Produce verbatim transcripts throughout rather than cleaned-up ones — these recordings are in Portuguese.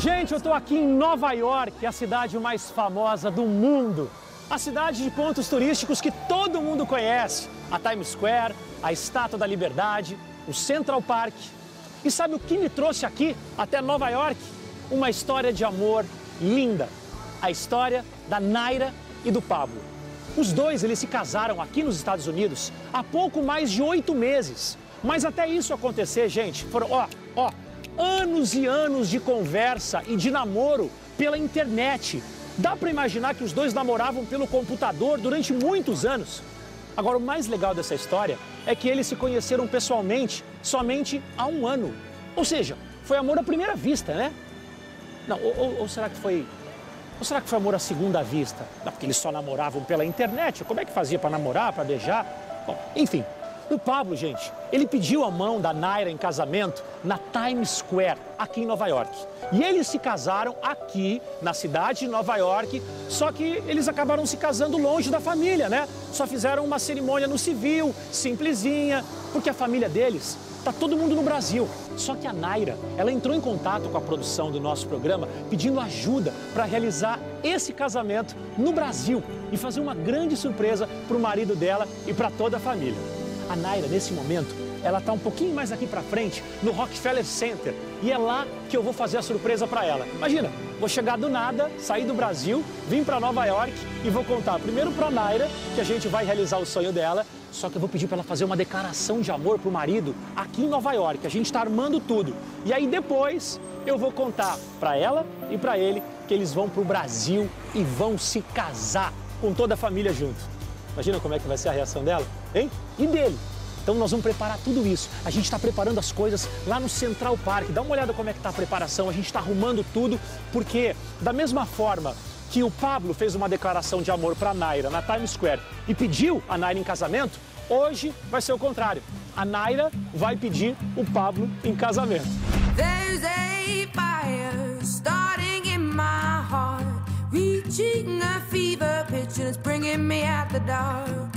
Gente, eu estou aqui em Nova York, a cidade mais famosa do mundo. A cidade de pontos turísticos que todo mundo conhece. A Times Square, a Estátua da Liberdade, o Central Park. E sabe o que me trouxe aqui, até Nova York? Uma história de amor linda. A história da Nayra e do Pablo. Os dois, eles se casaram aqui nos Estados Unidos há pouco mais de oito meses. Mas até isso acontecer, gente, foram, ó, ó, anos e anos de conversa e de namoro pela internet. Dá para imaginar que os dois namoravam pelo computador durante muitos anos. Agora, o mais legal dessa história é que eles se conheceram pessoalmente somente há um ano. Ou seja, foi amor à primeira vista, né? Não, ou, ou, ou será que foi... Ou será que foi amor à segunda vista? Não, porque eles só namoravam pela internet. Como é que fazia para namorar, para beijar? Bom, enfim... O Pablo, gente, ele pediu a mão da Nayra em casamento na Times Square, aqui em Nova York. E eles se casaram aqui, na cidade de Nova York, só que eles acabaram se casando longe da família, né? Só fizeram uma cerimônia no civil, simplesinha, porque a família deles tá todo mundo no Brasil. Só que a Nayra, ela entrou em contato com a produção do nosso programa pedindo ajuda para realizar esse casamento no Brasil e fazer uma grande surpresa para o marido dela e para toda a família. A Nayra, nesse momento, ela está um pouquinho mais aqui para frente, no Rockefeller Center. E é lá que eu vou fazer a surpresa para ela. Imagina, vou chegar do nada, sair do Brasil, vim para Nova York e vou contar primeiro para a Nayra que a gente vai realizar o sonho dela. Só que eu vou pedir para ela fazer uma declaração de amor para o marido aqui em Nova York. A gente está armando tudo. E aí depois eu vou contar para ela e para ele que eles vão para o Brasil e vão se casar com toda a família junto. Imagina como é que vai ser a reação dela, hein? E dele. Então nós vamos preparar tudo isso. A gente está preparando as coisas lá no Central Park. Dá uma olhada como é que está a preparação. A gente está arrumando tudo, porque da mesma forma que o Pablo fez uma declaração de amor para a Nayra na Times Square e pediu a Nayra em casamento, hoje vai ser o contrário. A Nayra vai pedir o Pablo em casamento. There's a fire starting in my heart, reaching a fever pitch and it's bringing me at the dark.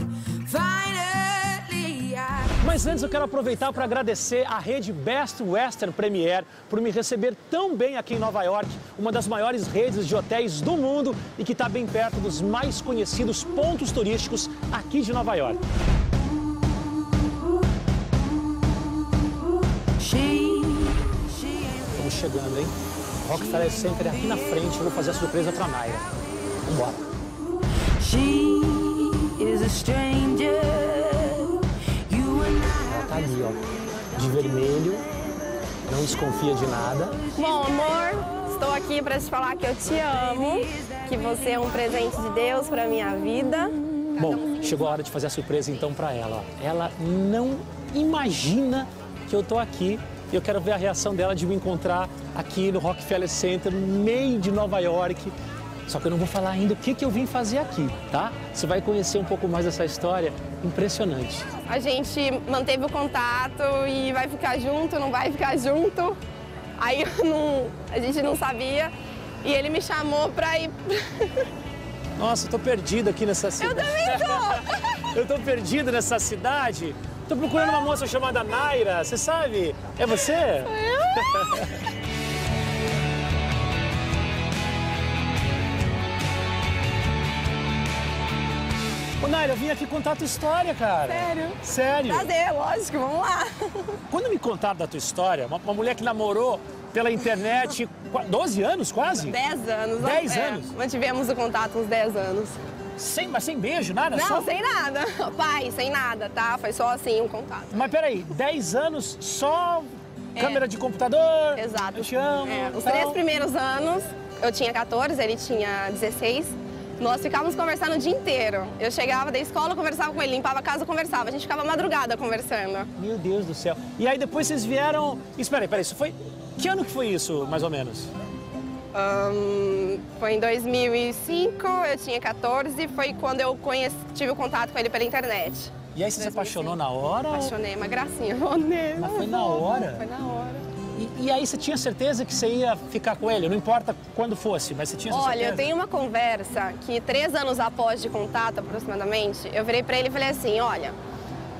Finally I... Mas antes eu quero aproveitar para agradecer à rede Best Western Premier por me receber tão bem aqui em Nova York, uma das maiores redes de hotéis do mundo e que está bem perto dos mais conhecidos pontos turísticos aqui de Nova York. Estamos chegando, hein? Rockefeller Center é aqui na frente, eu vou fazer a surpresa para a Nayra. Vambora. Ela tá ali, ó, de vermelho, não desconfia de nada. Bom, amor, estou aqui para te falar que eu te amo, que você é um presente de Deus para minha vida. Bom, chegou a hora de fazer a surpresa então para ela, ó. Ela não imagina que eu tô aqui. E eu quero ver a reação dela de me encontrar aqui no Rockefeller Center, no meio de Nova York. Só que eu não vou falar ainda o que, que eu vim fazer aqui, tá? Você vai conhecer um pouco mais dessa história impressionante. A gente manteve o contato e vai ficar junto, não vai ficar junto. Aí eu não, a gente não sabia e ele me chamou pra ir... Nossa, eu tô perdido aqui nessa cidade. Eu também tô! Eu tô perdido nessa cidade. Tô procurando uma moça chamada Nayra, você sabe? É você? Sou eu? Ô, Nayra, eu vim aqui contar a tua história, cara. Sério? Sério. Prazer, lógico, vamos lá. Quando me contaram da tua história, uma, uma mulher que namorou pela internet doze anos, quase? dez anos. dez é, anos? Mantivemos o contato uns dez anos. Sem, mas sem beijo, nada? Não, só... sem nada. Pai, sem nada, tá? Foi só assim um contato. Mas peraí, dez anos só É. câmera de computador? Exato. Eu te amo. É, os tal. três primeiros anos, eu tinha quatorze, ele tinha dezesseis. Nós ficávamos conversando o dia inteiro. Eu chegava da escola, conversava com ele, limpava a casa, conversava. A gente ficava madrugada conversando. Meu Deus do céu. E aí depois vocês vieram... Espera aí, peraí, isso foi... Que ano que foi isso, mais ou menos? Um, foi em dois mil e cinco, eu tinha quatorze, foi quando eu conheci, tive o contato com ele pela internet. E aí você se apaixonou na hora? Apaixonei, uma gracinha. Oh, Deus. Mas foi na hora? Foi na hora. E, e aí você tinha certeza que você ia ficar com ele? Não importa quando fosse, mas você tinha essa Olha, certeza? eu tenho uma conversa que três anos após de contato, aproximadamente, eu virei pra ele e falei assim, olha,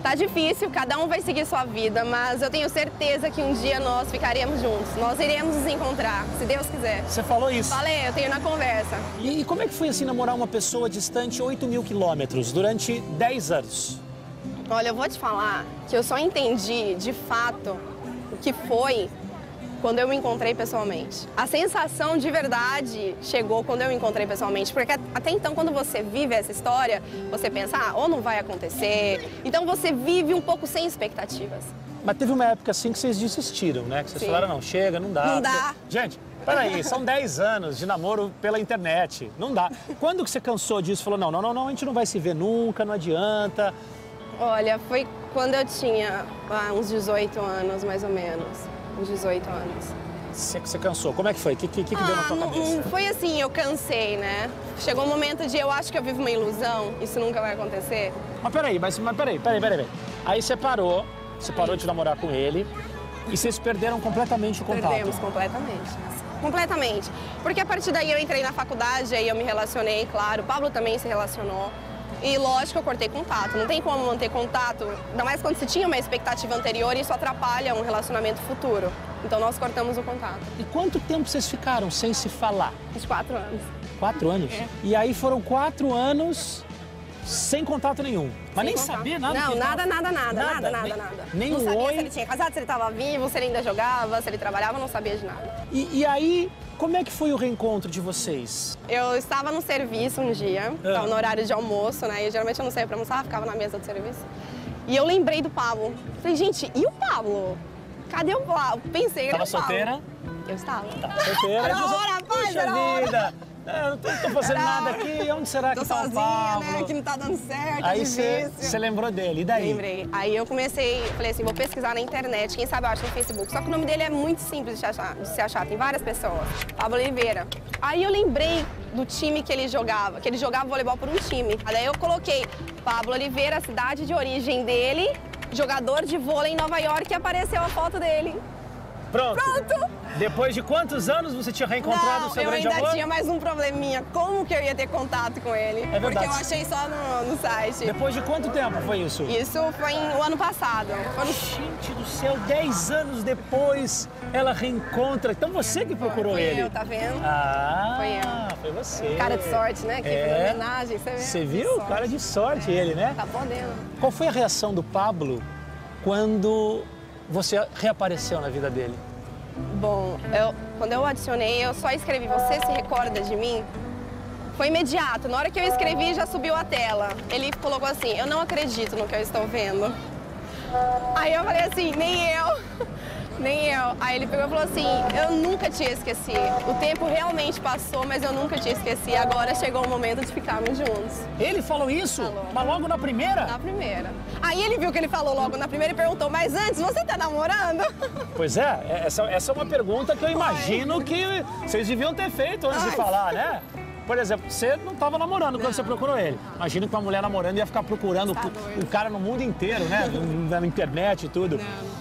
Tá difícil, cada um vai seguir sua vida, mas eu tenho certeza que um dia nós ficaremos juntos. Nós iremos nos encontrar, se Deus quiser. Você falou isso. Falei, eu tenho na conversa. E, e como é que foi assim namorar uma pessoa distante oito mil quilômetros durante dez anos? Olha, eu vou te falar que eu só entendi, de fato, o que foi quando eu me encontrei pessoalmente. A sensação de verdade chegou quando eu me encontrei pessoalmente, porque até então, quando você vive essa história, você pensa, ah, ou não vai acontecer, então você vive um pouco sem expectativas. Mas teve uma época assim que vocês desistiram, né? Que vocês Sim. falaram, não, chega, não dá. Não dá. Porque... Gente, peraí, são dez anos de namoro pela internet, não dá. Quando que você cansou disso? Falou, não, não, não, não, a gente não vai se ver nunca, não adianta. Olha, foi quando eu tinha ah, uns dezoito anos, mais ou menos. Uns dezoito anos. Você, você cansou. Como é que foi? O que, que, que ah, deu na tua não, cabeça? não foi assim, eu cansei, né? Chegou um momento de eu acho que eu vivo uma ilusão, isso nunca vai acontecer. Mas peraí, mas, mas peraí, peraí, peraí, peraí. Aí você parou, você parou de namorar com ele e vocês perderam completamente o contato. Perdemos completamente. Completamente. Porque a partir daí eu entrei na faculdade, aí eu me relacionei, claro. O Pablo também se relacionou. E lógico, eu cortei contato. Não tem como manter contato, ainda mais quando se tinha uma expectativa anterior e isso atrapalha um relacionamento futuro. Então nós cortamos o contato. E quanto tempo vocês ficaram sem se falar? Uns quatro anos. Quatro anos? É. E aí foram quatro anos sem contato nenhum. Mas Sem nem contato. sabia nada? Não, que nada, tava... nada, nada, nada, nada, nem, nada. Nem não um sabia oi. se ele tinha casado, se ele estava vivo, se ele ainda jogava, se ele trabalhava, não sabia de nada. E, e aí, como é que foi o reencontro de vocês? Eu estava no serviço um dia, Ah. estava no horário de almoço, né? E geralmente eu não saía para almoçar, ficava na mesa do serviço. E eu lembrei do Pablo. Falei, gente, e o Pablo? Cadê o Pablo? Pensei, Tava era o Pablo. solteira? Eu estava. Tá solteira. Era Aí você- hora, rapaz, Puxa era hora. vida. É, eu não tô, tô fazendo Era nada hora. aqui. Onde será Tô que tá o sozinha, Pablo? né? Que não tá dando certo, Aí é você difícil. você lembrou dele. E daí? Lembrei. Aí eu comecei, falei assim, vou pesquisar na internet, quem sabe eu acho no Facebook. Só que o nome dele é muito simples de, achar, de se achar, tem várias pessoas. Pablo Oliveira. Aí eu lembrei do time que ele jogava, que ele jogava voleibol por um time. Aí eu coloquei Pablo Oliveira, a cidade de origem dele, jogador de vôlei em Nova York, e apareceu a foto dele. Pronto. Pronto! Depois de quantos anos você tinha reencontrado Não, o seu eu grande ainda amor? tinha mais um probleminha. Como que eu ia ter contato com ele? É verdade. Porque eu achei só no, no site. Depois de quanto tempo foi isso? Isso foi em- o ano passado. Foi no... Gente do céu, dez anos depois ela reencontra. Então você que procurou Foi ele? eu, tá vendo? Ah, Foi eu. foi você. Cara de sorte, né? Que É. foi homenagem, você vê? Você De viu? sorte. Cara de sorte ele, né? Tá podendo. Qual foi a reação do Pablo quando você reapareceu na vida dele? Bom, eu, quando eu adicionei, eu só escrevi "Você se recorda de mim?" Foi imediato. Na hora que eu escrevi, já subiu a tela. Ele colocou assim, eu não acredito no que eu estou vendo. Aí eu falei assim, nem eu, nem eu. Aí ele pegou e falou assim, eu nunca te esqueci. O tempo realmente passou, mas eu nunca te esqueci. Agora chegou o momento de ficarmos juntos. Ele falou isso? Falou. Mas logo na primeira? Na primeira. Aí ele viu que ele falou logo na primeira e perguntou, mas antes, você tá namorando? Pois é, essa, essa é uma pergunta que eu imagino que vocês deviam ter feito antes de Ai. falar, né? Por exemplo, você não estava namorando quando você procurou ele. Imagina que uma mulher namorando ia ficar procurando Tá o- doido. o cara no mundo inteiro, né? Na internet e tudo.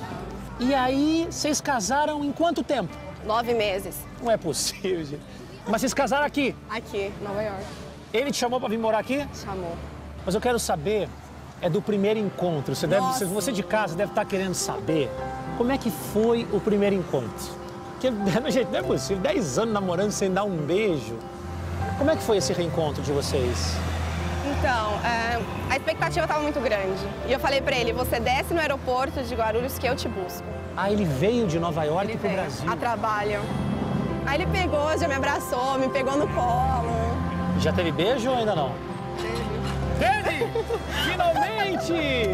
E aí, vocês casaram em quanto tempo? Nove meses. Não é possível, gente. Mas vocês casaram aqui. Aqui, Nova York. Ele te chamou para vir morar aqui? Chamou. Mas eu quero saber, é do primeiro encontro. Você, deve, Nossa. você de casa deve estar querendo saber como é que foi o primeiro encontro. Porque, gente, não é possível, dez anos namorando sem dar um beijo. Como é que foi esse reencontro de vocês? Então, é, a expectativa estava muito grande. E eu falei pra ele, você desce no aeroporto de Guarulhos que eu te busco. Ah, ele veio de Nova York Ele pro veio Brasil. a trabalho. Aí ele pegou, já me abraçou, me pegou no colo. Já teve beijo ou ainda não? Teve! Finalmente!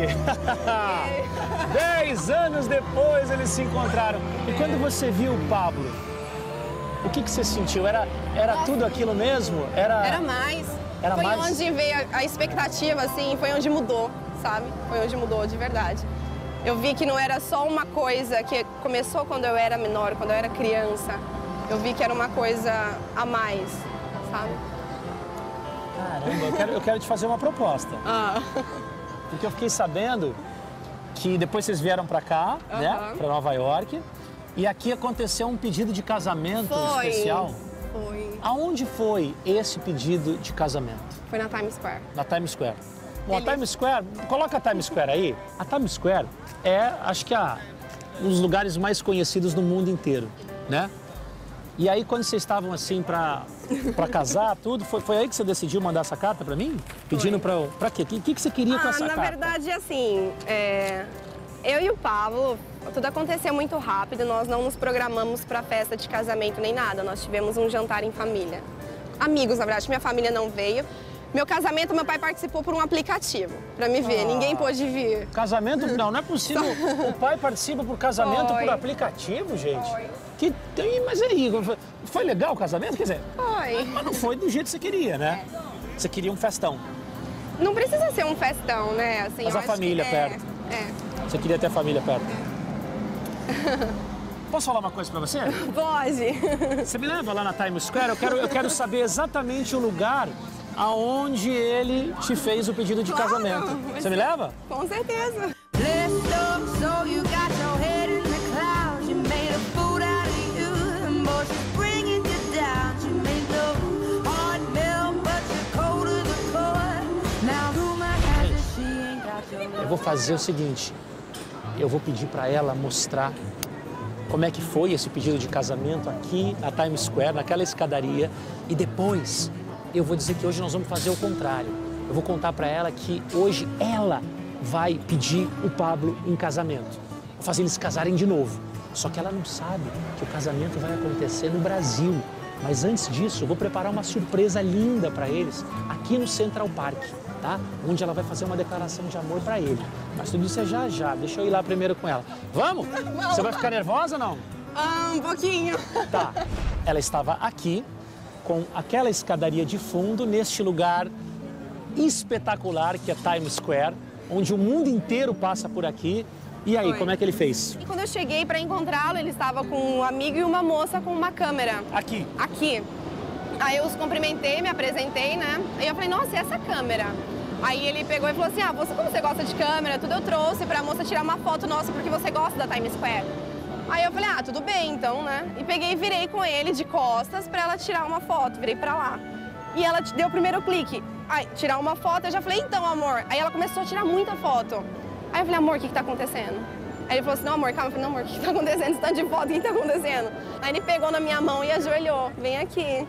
Dez anos depois eles se encontraram. E quando você viu o Pablo, o que, que você sentiu? Era, era tudo aquilo mesmo? Era, Era mais. Era foi mais? onde veio a, a expectativa, assim, foi onde mudou, sabe? Foi onde mudou, de verdade. Eu vi que não era só uma coisa que começou quando eu era menor, quando eu era criança. Eu vi que era uma coisa a mais, sabe? Caramba, eu quero, eu quero te fazer uma proposta. Ah. Porque eu fiquei sabendo que depois vocês vieram pra cá, né? Aham. Pra Nova York. E aqui aconteceu um pedido de casamento Foi. especial. Foi. Aonde foi esse pedido de casamento? Foi na Times Square. Na Times Square. Bom, a Times Square, coloca a Times Square aí. A Times Square é, acho que, a, um dos lugares mais conhecidos no mundo inteiro, né? E aí, quando vocês estavam assim pra, pra casar, tudo, foi, foi aí que você decidiu mandar essa carta pra mim? Pedindo pra, pra quê? O que, que, que você queria com ah, essa na carta? Na verdade, assim, é, eu e o Pablo, tudo aconteceu muito rápido, nós não nos programamos pra festa de casamento nem nada, nós tivemos um jantar em família. Amigos, na verdade, minha família não veio. Meu casamento, meu pai participou por um aplicativo, pra me ver, ah, ninguém pôde vir. Casamento? Não, não é possível. O pai participa por casamento Foi. por aplicativo, gente? Foi. Que tem, mas aí, foi legal o casamento? Quer dizer, foi. Mas não foi do jeito que você queria, né? É. Você queria um festão. Não precisa ser um festão, né? Assim, mas a família é, perto. É. Você queria ter a família perto. É. Posso falar uma coisa pra você? Pode. Você me leva lá na Times Square? Eu quero, eu quero saber exatamente o lugar aonde ele te fez o pedido de claro, casamento. Você me leva? Com certeza. Eu vou fazer o seguinte, eu vou pedir pra ela mostrar como é que foi esse pedido de casamento aqui na Times Square, naquela escadaria, e depois eu vou dizer que hoje nós vamos fazer o contrário. Eu vou contar pra ela que hoje ela vai pedir o Pablo em casamento. Vou fazer eles casarem de novo. Só que ela não sabe que o casamento vai acontecer no Brasil. Mas antes disso, eu vou preparar uma surpresa linda pra eles aqui no Central Park, tá? Onde ela vai fazer uma declaração de amor pra ele. Mas tudo isso é já já. Deixa eu ir lá primeiro com ela. Vamos? Vamos. Você vai ficar nervosa ou não? Ah, um pouquinho. Tá. Ela estava aqui com aquela escadaria de fundo neste lugar espetacular que é Times Square, onde o mundo inteiro passa por aqui. E aí, Foi. como é que ele fez? E quando eu cheguei para encontrá-lo, ele estava com um amigo e uma moça com uma câmera. Aqui? Aqui. Aí eu os cumprimentei, me apresentei, né? Aí eu falei, nossa, e essa câmera? Aí ele pegou e falou assim, ah, você como você gosta de câmera, tudo eu trouxe pra moça tirar uma foto nossa porque você gosta da Times Square. Aí eu falei, ah, tudo bem então, né? E peguei e virei com ele de costas pra ela tirar uma foto, virei pra lá. E ela deu o primeiro clique, aí, tirar uma foto, eu já falei, então, amor. Aí ela começou a tirar muita foto. Aí eu falei, amor, o que que tá acontecendo? Aí ele falou assim, não, amor, calma. Eu falei, não, amor, o que que tá acontecendo? Esse tanto de foto, o que que tá acontecendo? Aí ele pegou na minha mão e ajoelhou, vem aqui.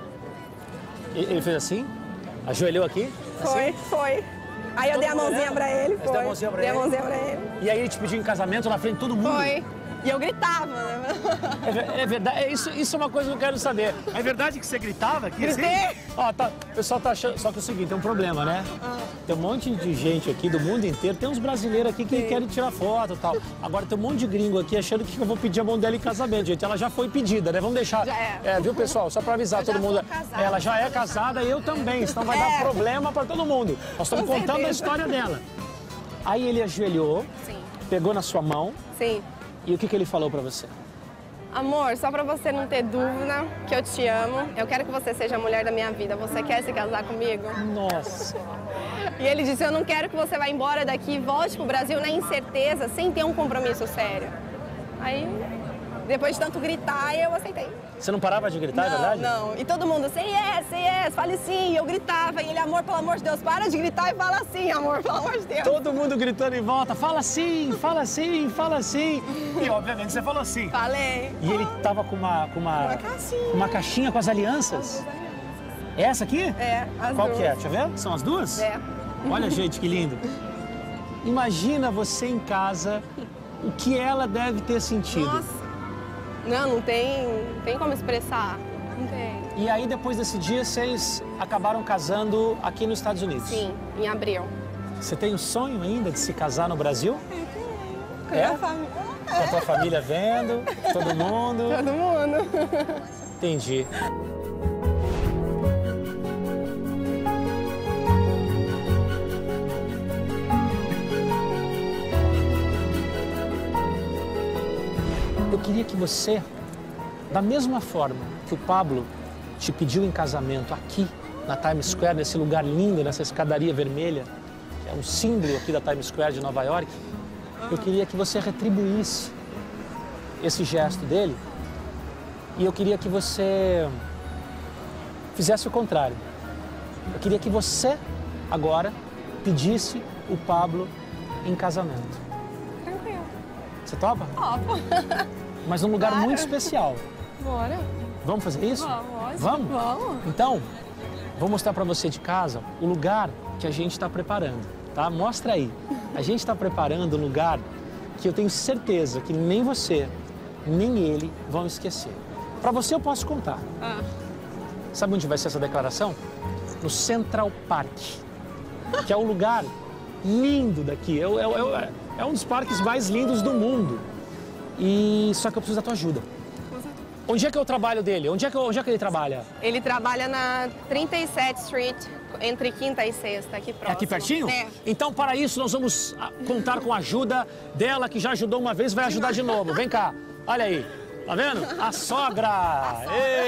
Ele fez assim? Ajoelhou aqui? Foi, assim? Foi. Aí eu todo dei a mãozinha pra ele, foi. Deu a mãozinha pra dei ele? a mãozinha pra ele. E aí ele te pediu em casamento na frente de todo mundo? Foi. E eu gritava, né? É, é verdade, é isso, isso é uma coisa que eu quero saber. É verdade que você gritava aqui? Gritei. Assim? Ó, tá, o pessoal tá achando. Só que é o seguinte, tem um problema, né? Ah. Tem um monte de gente aqui do mundo inteiro, tem uns brasileiros aqui que Sim. querem tirar foto e tal. Agora tem um monte de gringo aqui achando que eu vou pedir a mão dela em casamento, gente. Ela já foi pedida, né? Vamos deixar. Já é. É, viu, pessoal? Só pra avisar Eu todo já mundo. sou casada. Ela já é casada e eu também, senão vai É. dar problema pra todo mundo. Nós estamos Com contando a certeza. história dela. Aí ele ajoelhou, Sim. pegou na sua mão Sim. e o que, que ele falou pra você? Amor, só pra você não ter dúvida que eu te amo, eu quero que você seja a mulher da minha vida. Você quer se casar comigo? Nossa. E ele disse, eu não quero que você vá embora daqui e volte pro Brasil na incerteza, sem ter um compromisso sério. Aí, depois de tanto gritar, eu aceitei. Você não parava de gritar, é não, verdade? não. E todo mundo, say yes, say yes, fale sim. E eu gritava. E ele, amor, pelo amor de Deus, para de gritar e fala sim, amor, pelo amor de Deus. Todo mundo gritando em volta, fala sim, fala sim, fala sim. E obviamente você falou sim. Falei. E ele tava com uma, com uma, Uma caixinha. uma caixinha com as alianças. Essa aqui? É, as Qual duas. que é? Deixa eu ver. São as duas? É. Olha, gente, que lindo. Imagina você em casa, o que ela deve ter sentido. Nossa. Não, não tem, não tem como expressar. Não tem. E aí, depois desse dia, vocês acabaram casando aqui nos Estados Unidos. Sim, em abril. Você tem o sonho ainda de se casar no Brasil? Com É? a minha família. Com a tua família vendo, todo mundo. Todo mundo. Entendi. Eu queria que você, da mesma forma que o Pablo te pediu em casamento aqui na Times Square, nesse lugar lindo, nessa escadaria vermelha, que é um símbolo aqui da Times Square de Nova York, eu queria que você retribuísse esse gesto dele e eu queria que você fizesse o contrário. Eu queria que você, agora, pedisse o Pablo em casamento. Tranquilo. Você topa? Topo. Mas num lugar Claro. muito especial. Bora. Vamos fazer isso? Vamos. Vamos? Vamos. Então, vou mostrar para você de casa o lugar que a gente está preparando, tá? Mostra aí. A gente está preparando um lugar que eu tenho certeza que nem você, nem ele vão esquecer. Para você eu posso contar. Ah. Sabe onde vai ser essa declaração? No Central Park, que é um lugar lindo daqui. É, é, é, é um dos parques mais lindos do mundo. E só que eu preciso da tua ajuda. Onde é que é o trabalho dele? Onde é que, onde é que ele trabalha? Ele trabalha na trinta e sete Street, entre quinta e sexta, aqui próximo. É aqui pertinho? É. Então, para isso, nós vamos ah, contar com a ajuda dela, que já ajudou uma vez, vai ajudar de novo. Vem cá, olha aí. Tá vendo? A sogra!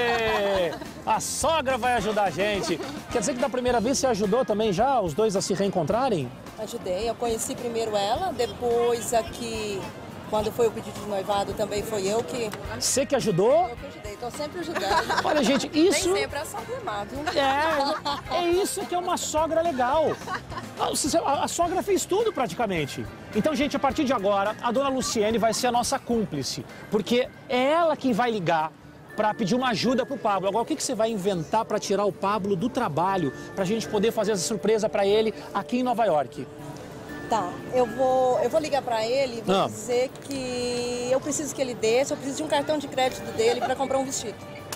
Ê! A sogra vai ajudar a gente. Quer dizer que da primeira vez você ajudou também já os dois a se reencontrarem? Ajudei, eu conheci primeiro ela, depois aqui, quando foi o pedido de noivado, também foi eu que, Você que ajudou? eu que ajudei. Tô sempre ajudando. Olha, gente, isso... Nem sempre é só remar, viu? É, é isso que é uma sogra legal. A, a sogra fez tudo praticamente. Então, gente, a partir de agora, a dona Luciene vai ser a nossa cúmplice, porque é ela quem vai ligar para pedir uma ajuda pro Pablo. Agora, o que, que você vai inventar para tirar o Pablo do trabalho, para a gente poder fazer essa surpresa para ele aqui em Nova York? Tá, eu vou, eu vou ligar pra ele e vou Ah. dizer que eu preciso que ele desça, eu preciso de um cartão de crédito dele pra comprar um vestido.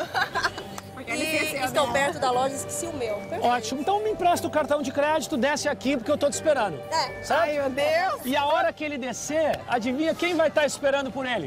Porque E estou perto da loja, esqueci o meu. Perfeito. Ótimo, então me empresta o cartão de crédito, desce aqui porque eu tô te esperando. É. Certo? Ai, meu Deus. E a hora que ele descer, adivinha quem vai estar esperando por ele?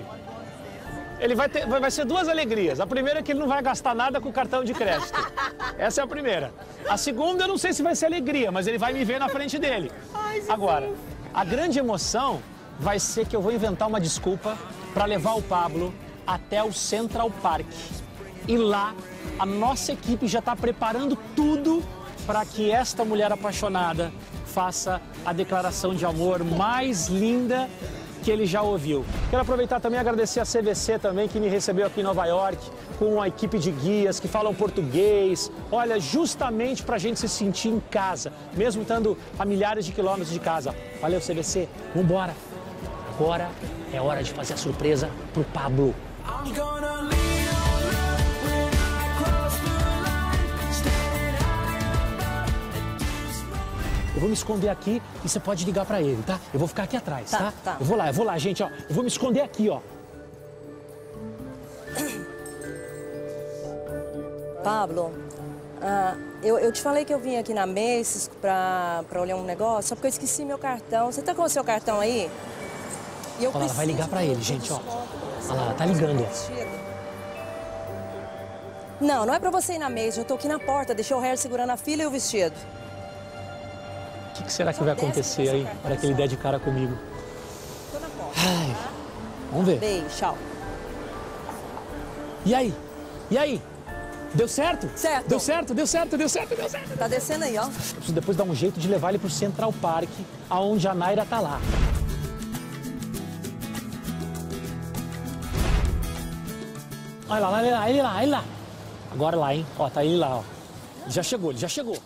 Ele vai ter, vai vai ser duas alegrias. A primeira é que ele não vai gastar nada com o cartão de crédito. Essa é a primeira. A segunda, eu não sei se vai ser alegria, mas ele vai me ver na frente dele. Agora, a grande emoção vai ser que eu vou inventar uma desculpa para levar o Pablo até o Central Park. E lá, a nossa equipe já está preparando tudo para que esta mulher apaixonada faça a declaração de amor mais linda que ele já ouviu. Quero aproveitar também e agradecer a C V C também, que me recebeu aqui em Nova York, com uma equipe de guias que falam português. Olha, justamente para a gente se sentir em casa, mesmo estando a milhares de quilômetros de casa. Valeu, C V C. Vambora. Agora é hora de fazer a surpresa pro Pablo. I'm gonna lean on up when I cross the line, standing high above this moment. Eu vou me esconder aqui e você pode ligar pra ele, tá? Eu vou ficar aqui atrás, tá? Tá, tá. Eu vou lá, eu vou lá, gente, ó. Eu vou me esconder aqui, ó. Pablo, ah, eu, eu te falei que eu vim aqui na Macy's pra, pra olhar um negócio, só porque eu esqueci meu cartão. Você tá com o seu cartão aí? E eu Olha lá, ela vai ligar pra ele, gente, ó. Olha lá, tá ligando, ó. Não, não é pra você ir na Macy's, eu tô aqui na porta, deixei o Harry segurando a fila e o vestido. O que, que será que vai acontecer aí, na hora que ele der de cara comigo? Tô na porta. Ai, vamos ver. Beijo, tchau. E aí? E aí? Deu certo? Certo. Deu certo, deu certo, deu certo, deu certo. Tá descendo aí, ó. Eu preciso depois dar um jeito de levar ele pro Central Park, aonde a Naira tá lá. Olha lá, olha lá, ele lá, ele lá. Agora lá, hein? Ó, tá ele lá, ó. Ele já chegou, ele já chegou.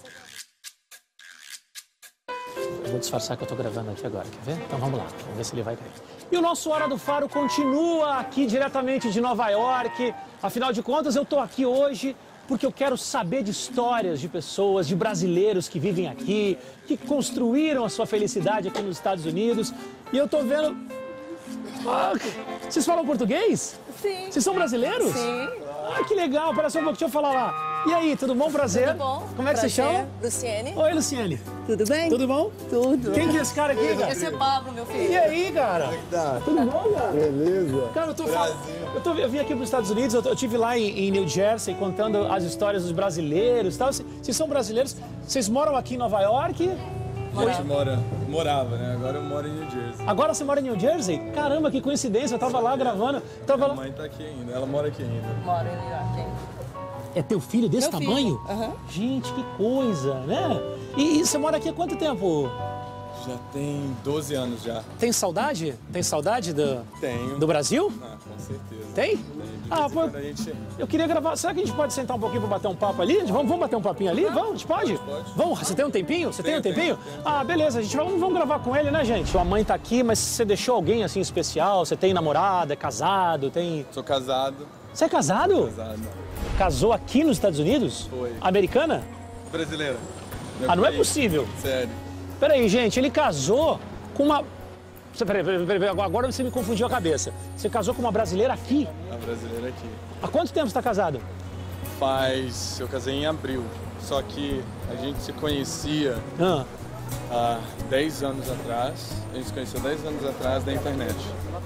Eu vou disfarçar que eu tô gravando aqui agora, quer ver? Então vamos lá, vamos ver se ele vai cair. E o nosso Hora do Faro continua aqui diretamente de Nova York. Afinal de contas, eu tô aqui hoje porque eu quero saber de histórias de pessoas, de brasileiros que vivem aqui, que construíram a sua felicidade aqui nos Estados Unidos. E eu tô vendo... Ah, vocês falam português? Sim. Vocês são brasileiros? Sim. Ah, que legal. Pera só um pouco, deixa eu falar lá. E aí, tudo bom? Prazer. Tudo bom? Como é que você Prazer. chama? Luciene. Oi, Luciene. Tudo bem? Tudo bom? Tudo. Quem que é esse cara aqui, cara? Esse é Pablo, meu filho. E aí, cara? Tá. Tudo bom, cara? Beleza. Cara, eu tô falando. Eu, tô, eu vim aqui para os Estados Unidos, eu, tô, eu tive lá em, em New Jersey contando as histórias dos brasileiros e tal. Vocês vocês são brasileiros? Vocês moram aqui em Nova York? A gente mora, morava, né? Agora eu moro em New Jersey. Agora você mora em New Jersey? Caramba, que coincidência. Eu tava lá gravando. eu Tava Minha lá... mãe tá aqui ainda, ela mora aqui ainda. Moro em New York, hein? É teu filho desse Meu filho. tamanho? Aham. Gente, que coisa, né? E, e você mora aqui há quanto tempo? Já tem doze anos já. Tem saudade? Tem saudade do, Tenho. do Brasil? Ah, com certeza. Tem? Ah, pô, a gente... eu queria gravar. Será que a gente pode sentar um pouquinho pra bater um papo ali? Vamos, vamos bater um papinho ali? Vamos, a gente pode? Pode. Vamos, você tem um tempinho? Você tem um Tenho, tempinho? tenho, Ah, beleza, a gente vai, vamos gravar com ele, né, gente? Sua mãe tá aqui, mas você deixou alguém assim especial? Você tem namorada, é casado, tem... Sou casado. Você é casado? Casado. Casou aqui nos Estados Unidos? Foi. Americana? Brasileira. Ah, não é país. possível. Sério. Peraí, gente, ele casou com uma... Peraí, peraí, peraí, agora você me confundiu a cabeça. Você casou com uma brasileira aqui? A brasileira aqui. Há quanto tempo você está casado? Faz... Eu casei em abril. Só que a gente se conhecia Ah. há dez anos atrás. A gente se conheceu dez anos atrás da internet.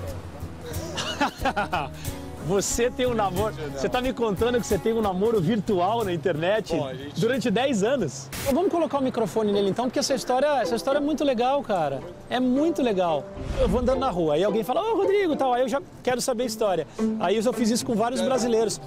Você tem um namoro... Você tá me contando que você tem um namoro virtual na internet Bom, a gente- durante dez anos? Então, vamos colocar o microfone nele então, porque essa história, essa história é muito legal, cara. É muito legal. Eu vou andando na rua, aí alguém fala, ô Rodrigo, tal, aí eu já quero saber a história. Aí eu já fiz isso com vários brasileiros.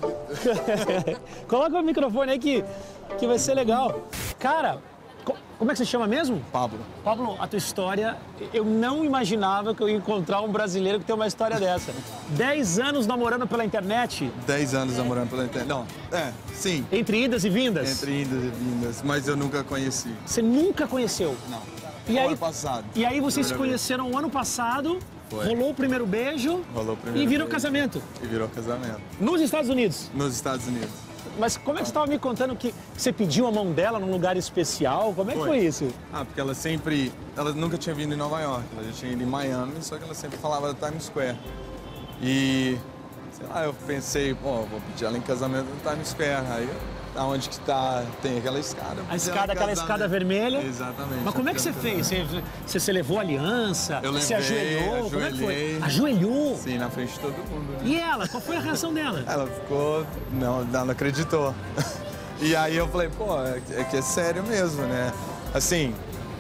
Coloca o microfone aí que, que vai ser legal. Cara, co- como é que você chama mesmo? Pablo. Pablo, a tua história, eu não imaginava que eu ia encontrar um brasileiro que tem uma história dessa. Dez anos namorando pela internet, dez anos namorando pela internet. Não, é, sim, entre idas e vindas. entre idas e vindas, mas eu nunca conheci. Você nunca conheceu. Não. E No aí, ano passado. e aí vocês se Primeira vez. conheceram o ano passado, Foi. rolou o primeiro beijo Rolou o primeiro e virou beijo. casamento. E virou casamento. Nos Estados Unidos. Nos Estados Unidos. Mas como é que você estava me contando que você pediu a mão dela num lugar especial? Como é que Foi. foi isso? Ah, porque ela sempre... Ela nunca tinha vindo em Nova York, ela já tinha ido em Miami, só que ela sempre falava da Times Square. E, sei lá, eu pensei, pô, vou pedir ela em casamento no Times Square. Aí, aonde que tá, tem aquela escada. A escada, aquela escada vermelha. Exatamente. Mas como é que você fez? Você, você, você levou aliança? Eu Você levei, ajoelhou? Como é que foi? ajoelhei. Ajoelhou? Sim, na frente de todo mundo. Né? E ela? Qual foi a reação dela? Ela ficou... Não, ela não acreditou. E aí eu falei, pô, é, é que é sério mesmo, né? Assim,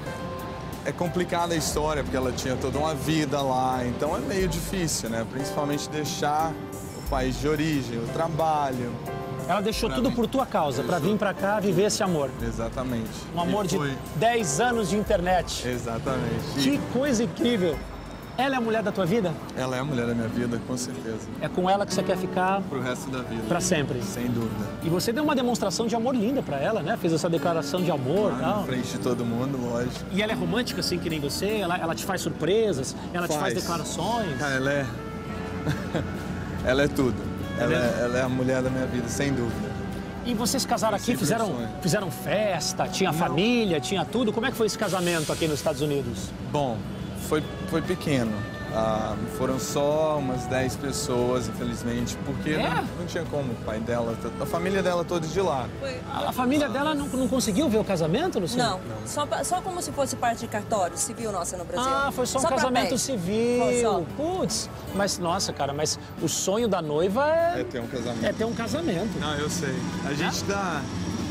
é complicada a história, porque ela tinha toda uma vida lá, então é meio difícil, né? Principalmente deixar o país de origem, o trabalho. Ela deixou Pra tudo mim. por tua causa, pra vir pra cá viver esse amor. Exatamente. Um amor E de foi- dez anos de internet. Exatamente. E Que coisa incrível. Ela é a mulher da tua vida? ela é a mulher da minha vida, com certeza. É com ela que você quer ficar Pro resto da vida. pra sempre. Sem dúvida. E você deu uma demonstração de amor linda pra ela, né? Fez essa declaração de amor e Lá tal. na frente de todo mundo, lógico. E ela é romântica assim que nem você? Ela, ela te faz surpresas? Ela te faz Faz. declarações? Cara, ela é... ela é tudo. Ela Ela é- é, ela é a mulher da minha vida, sem dúvida. E vocês casaram aqui, Sempre fizeram, um sonho. fizeram festa, tinha família, tinha tudo. Como é que foi esse casamento aqui nos Estados Unidos? Bom, foi, foi pequeno. Ah, foram só umas dez pessoas, infelizmente, porque É? não, não tinha como. O pai dela, a família dela toda de lá. A, a família dela não, não conseguiu ver o casamento, Luciano? Não, só, pa- só como se fosse parte de cartório civil nossa no Brasil. Ah, foi só um casamento papéis. civil. Foi só. Putz, mas nossa, cara, mas o sonho da noiva é, É ter um casamento. é ter um casamento. Não, eu sei. A gente tá,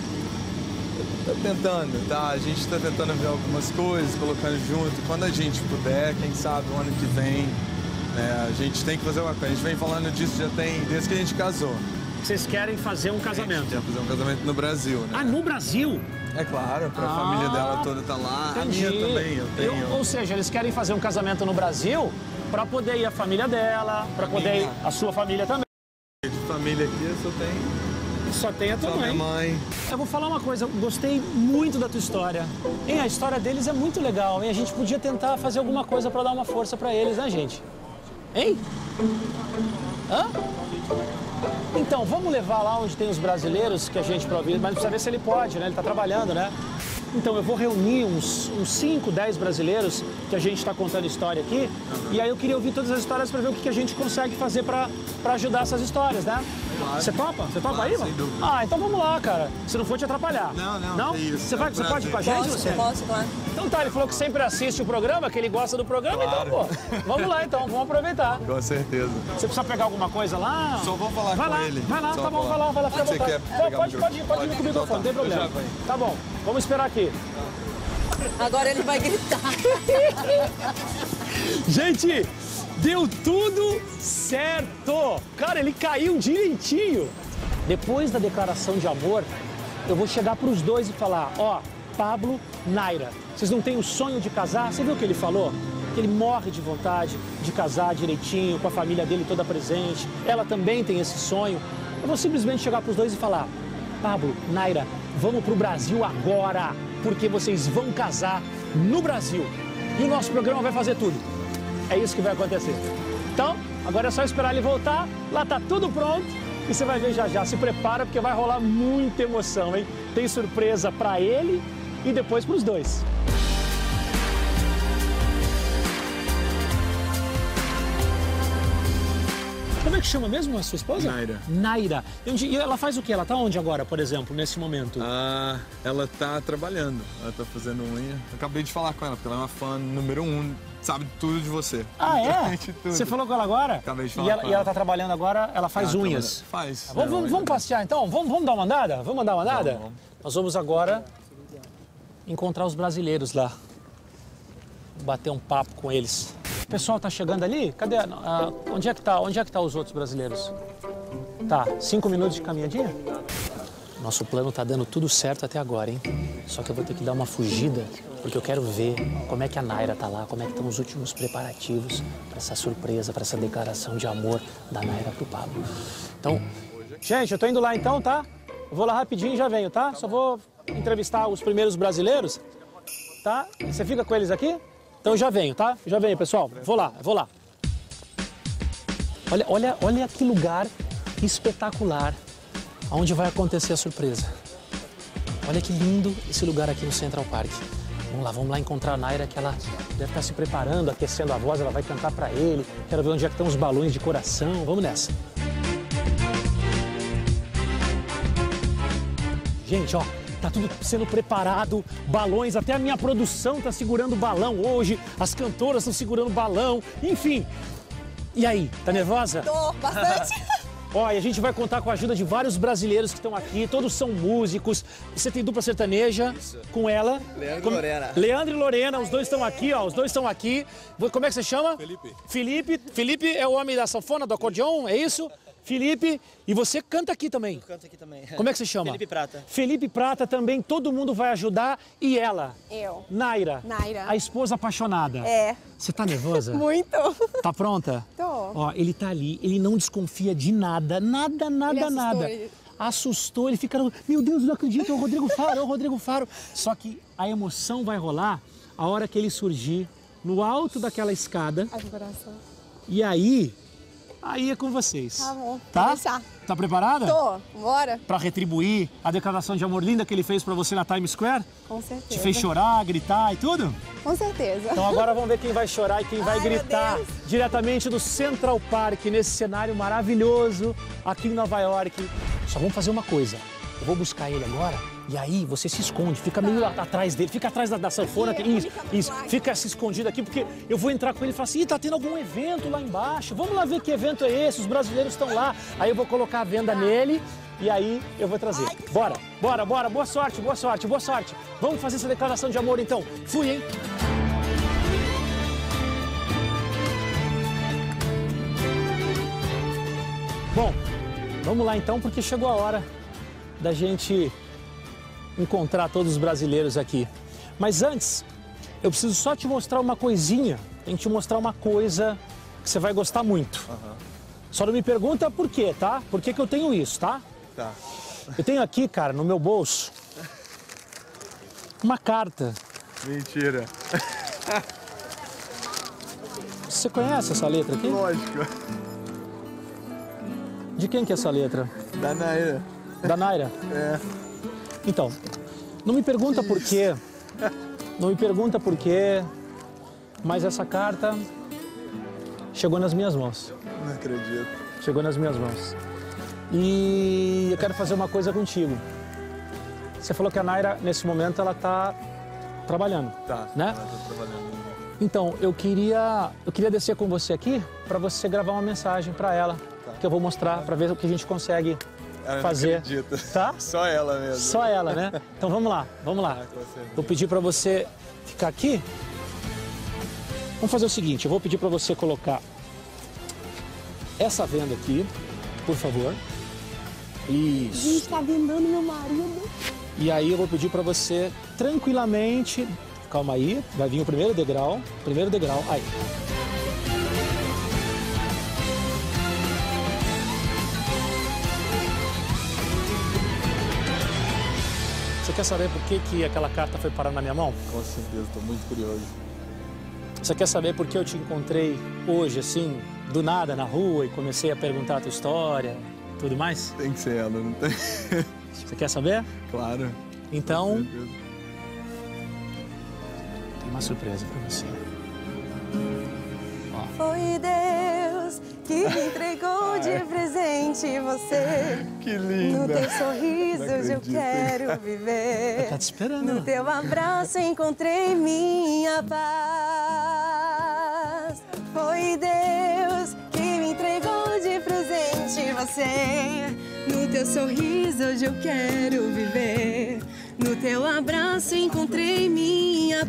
tá tentando, tá? A gente tá tentando ver algumas coisas, colocando junto. Quando a gente puder, quem sabe o ano que vem, né, a gente tem que fazer uma coisa. A gente vem falando disso já tem desde que a gente casou. Vocês querem fazer um A gente casamento? quer fazer um casamento no Brasil, né? Ah, no Brasil? É claro, pra Ah, família dela toda tá lá. A minha também, eu tenho. Eu- ou seja, eles querem fazer um casamento no Brasil para poder ir a família dela, para poder ir minha. a sua família também. De família aqui eu só tenho Só tem a tua só minha mãe. mãe. Eu vou falar uma coisa, eu gostei muito da tua história. Hein, a história deles é muito legal, hein? A gente podia tentar fazer alguma coisa para dar uma força para eles, né, gente? Hein? Hã? Então, vamos levar lá onde tem os brasileiros que a gente provê, mas precisa ver se ele pode, né? Ele tá trabalhando, né? Então, eu vou reunir uns cinco, dez brasileiros que a gente está contando história aqui. E aí eu queria ouvir todas as histórias para ver o que que a gente consegue fazer para ajudar essas histórias, né? Claro. Você topa? Você topa Claro, aí, mano? sem dúvida. Ah, então vamos lá, cara. Se não for te atrapalhar. Não, não, Não? que isso, Você, é vai, um você pode ir com a prazer. gente, Posso, você? posso, claro. Então tá, ele falou que sempre assiste o programa, que ele gosta do programa, Claro. então, pô, vamos lá então, vamos aproveitar. Com certeza. Você precisa pegar alguma coisa lá? Só vou falar vai com lá, ele. Vai lá, Só tá bom, falar. vai lá, vai lá, fica à Você vontade. quer Pode, pegar o pode, pode ir, pode ir com o microfone? microfone, não tem Então tá, problema. eu já venho. Tá bom, vamos esperar aqui. Agora ele vai gritar. Gente, deu tudo certo. Cara, ele caiu direitinho. Depois da declaração de amor, eu vou chegar pros dois e falar, ó, Pablo, Naira, vocês não têm o sonho de casar? Você viu o que ele falou? O que ele morre de vontade de casar direitinho, com a família dele toda presente. Ela também tem esse sonho. Eu vou simplesmente chegar para os dois e falar: Pablo, Naira, vamos para o Brasil agora, porque vocês vão casar no Brasil. E o nosso programa vai fazer tudo. É isso que vai acontecer. Então, agora é só esperar ele voltar, lá tá tudo pronto e você vai ver já já. Se prepara porque vai rolar muita emoção, hein? Tem surpresa para ele e depois para os dois. Como é que chama mesmo a sua esposa? Naira. Naira. E ela faz o quê? Ela tá onde agora, por exemplo, nesse momento? Ah, ela tá trabalhando, ela tá fazendo unha. Eu acabei de falar com ela, porque ela é uma fã número um, sabe tudo de você. Ah, é? Tudo. Você falou com ela agora? Acabei de falar e ela, com e ela tá trabalhando agora, ela faz ela unhas. trabalha... Faz. Vamos, vamos, vamos passear então? Vamos, vamos dar uma andada? Vamos dar uma andada? Vamos, vamos. Nós vamos agora encontrar os brasileiros lá. Bater um papo com eles. O pessoal tá chegando ali? Cadê? Ah, onde é que tá? Onde é que tá os outros brasileiros? Tá, cinco minutos de caminhadinha? Nosso plano tá dando tudo certo até agora, hein? Só que eu vou ter que dar uma fugida, porque eu quero ver como é que a Naira tá lá, como é que estão os últimos preparativos para essa surpresa, para essa declaração de amor da Naira pro Pablo. Então, gente, eu tô indo lá então, tá? Eu vou lá rapidinho e já venho, tá? Só vou entrevistar os primeiros brasileiros, tá? Você fica com eles aqui? Então eu já venho, tá? Já venho, pessoal. Vou lá, vou lá. Olha, olha, olha que lugar espetacular onde vai acontecer a surpresa. Olha que lindo esse lugar aqui no Central Park. Vamos lá, vamos lá encontrar a Naira, que ela deve estar se preparando, aquecendo a voz, ela vai cantar pra ele. Quero ver onde é que estão os balões de coração. Vamos nessa. Gente, ó, tá tudo sendo preparado, balões, até a minha produção tá segurando balão hoje, as cantoras estão segurando balão, enfim. E aí, tá nervosa? Tô, bastante. Ó, e a gente vai contar com a ajuda de vários brasileiros que estão aqui, todos são músicos. Você tem dupla sertaneja com ela. Leandro Com... e Lorena. Leandro e Lorena, os dois estão aqui, ó, os dois estão aqui. Como é que você chama? Felipe. Felipe. Felipe é o homem da sanfona, do acordeon, é isso? Felipe, e você canta aqui também. Eu canto aqui também. Como é que você chama? Felipe Prata. Felipe Prata também, todo mundo vai ajudar. E ela? Eu. Naira. Naira. A esposa apaixonada. É. Você tá nervosa? Muito. Tá pronta? Tô. Ó, ele tá ali, ele não desconfia de nada, nada, nada, Ele assustou, nada. ele- Assustou, ele fica, meu Deus, não acredito, é o Rodrigo Faro, é o Rodrigo Faro. Só que a emoção vai rolar a hora que ele surgir no alto daquela escada. Ai, meu coração. E aí, aí é com vocês. Tá bom, Tá? vou deixar. Tá preparada? Tô, bora? Pra retribuir a declaração de amor linda que ele fez pra você na Times Square? Com certeza. Te fez chorar, gritar e tudo? Com certeza. Então agora vamos ver quem vai chorar e quem vai Ai, meu gritar Deus. diretamente do Central Park, nesse cenário maravilhoso aqui em Nova York. Só vamos fazer uma coisa. Eu vou buscar ele agora e aí você se esconde, fica meio a- atrás dele, fica atrás da, da sanfona. Aqui, isso, fica do isso, lado. fica se escondido aqui porque eu vou entrar com ele e falar assim, Ih, tá tendo algum evento lá embaixo, vamos lá ver que evento é esse, os brasileiros estão lá. Aí eu vou colocar a venda nele e aí eu vou trazer. Bora, bora, bora, boa sorte, boa sorte, boa sorte. Vamos fazer essa declaração de amor então. Fui, hein? Bom, vamos lá então, porque chegou a hora da gente encontrar todos os brasileiros aqui. Mas antes, eu preciso só te mostrar uma coisinha. Tem que te mostrar uma coisa que você vai gostar muito. Só não me pergunta por quê, tá? Por que que eu tenho isso, tá? Tá. Eu tenho aqui, cara, no meu bolso, uma carta. Mentira. Você conhece essa letra aqui? Lógico. De quem que é essa letra? Da Naira. Da Naira? É. Então, não me pergunta por quê, não me pergunta por quê, mas essa carta chegou nas minhas mãos. Não acredito. Chegou nas minhas mãos. E eu quero fazer uma coisa contigo. Você falou que a Naira, nesse momento, ela tá trabalhando, Tá. né? Ela tá trabalhando. Então, eu queria, eu queria descer com você aqui para você gravar uma mensagem para ela, que eu vou mostrar para ver o que a gente consegue Ela não fazer. acredita. Tá? Só ela mesmo. Só ela, né? Então vamos lá, vamos lá. Ah, com certeza. Vou pedir para você ficar aqui. Vamos fazer o seguinte, eu vou pedir para você colocar essa venda aqui, por favor. Isso. Gente, tá vendando meu marido. E aí eu vou pedir para você tranquilamente calma aí. Vai vir o primeiro degrau. Primeiro degrau. Aí. Você quer saber por que, que aquela carta foi parar na minha mão? Com certeza, estou muito curioso. Você quer saber por que eu te encontrei hoje, assim, do nada, na rua, e comecei a perguntar a tua história, tudo mais? Tem que ser ela, não tem? Você quer saber? Claro. Então, tem uma surpresa pra você. Ó. Foi Deus que me entregou de presente você. Que linda. No teu sorriso hoje eu quero viver. Tá te esperando. No teu abraço encontrei minha paz. Foi Deus que me entregou de presente você. No teu sorriso hoje eu quero viver. No teu abraço encontrei minha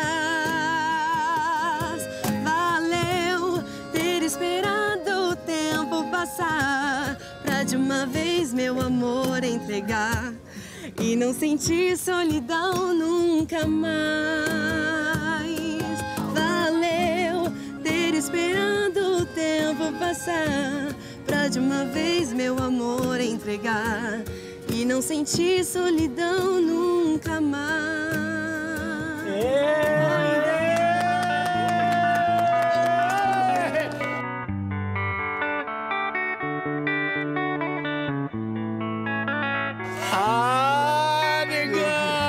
paz. Valeu ter esperado o tempo passar pra de uma vez meu amor entregar e não sentir solidão nunca mais. Valeu ter esperado o tempo passar pra de uma vez meu amor entregar e não sentir solidão nunca mais. Ah, negão!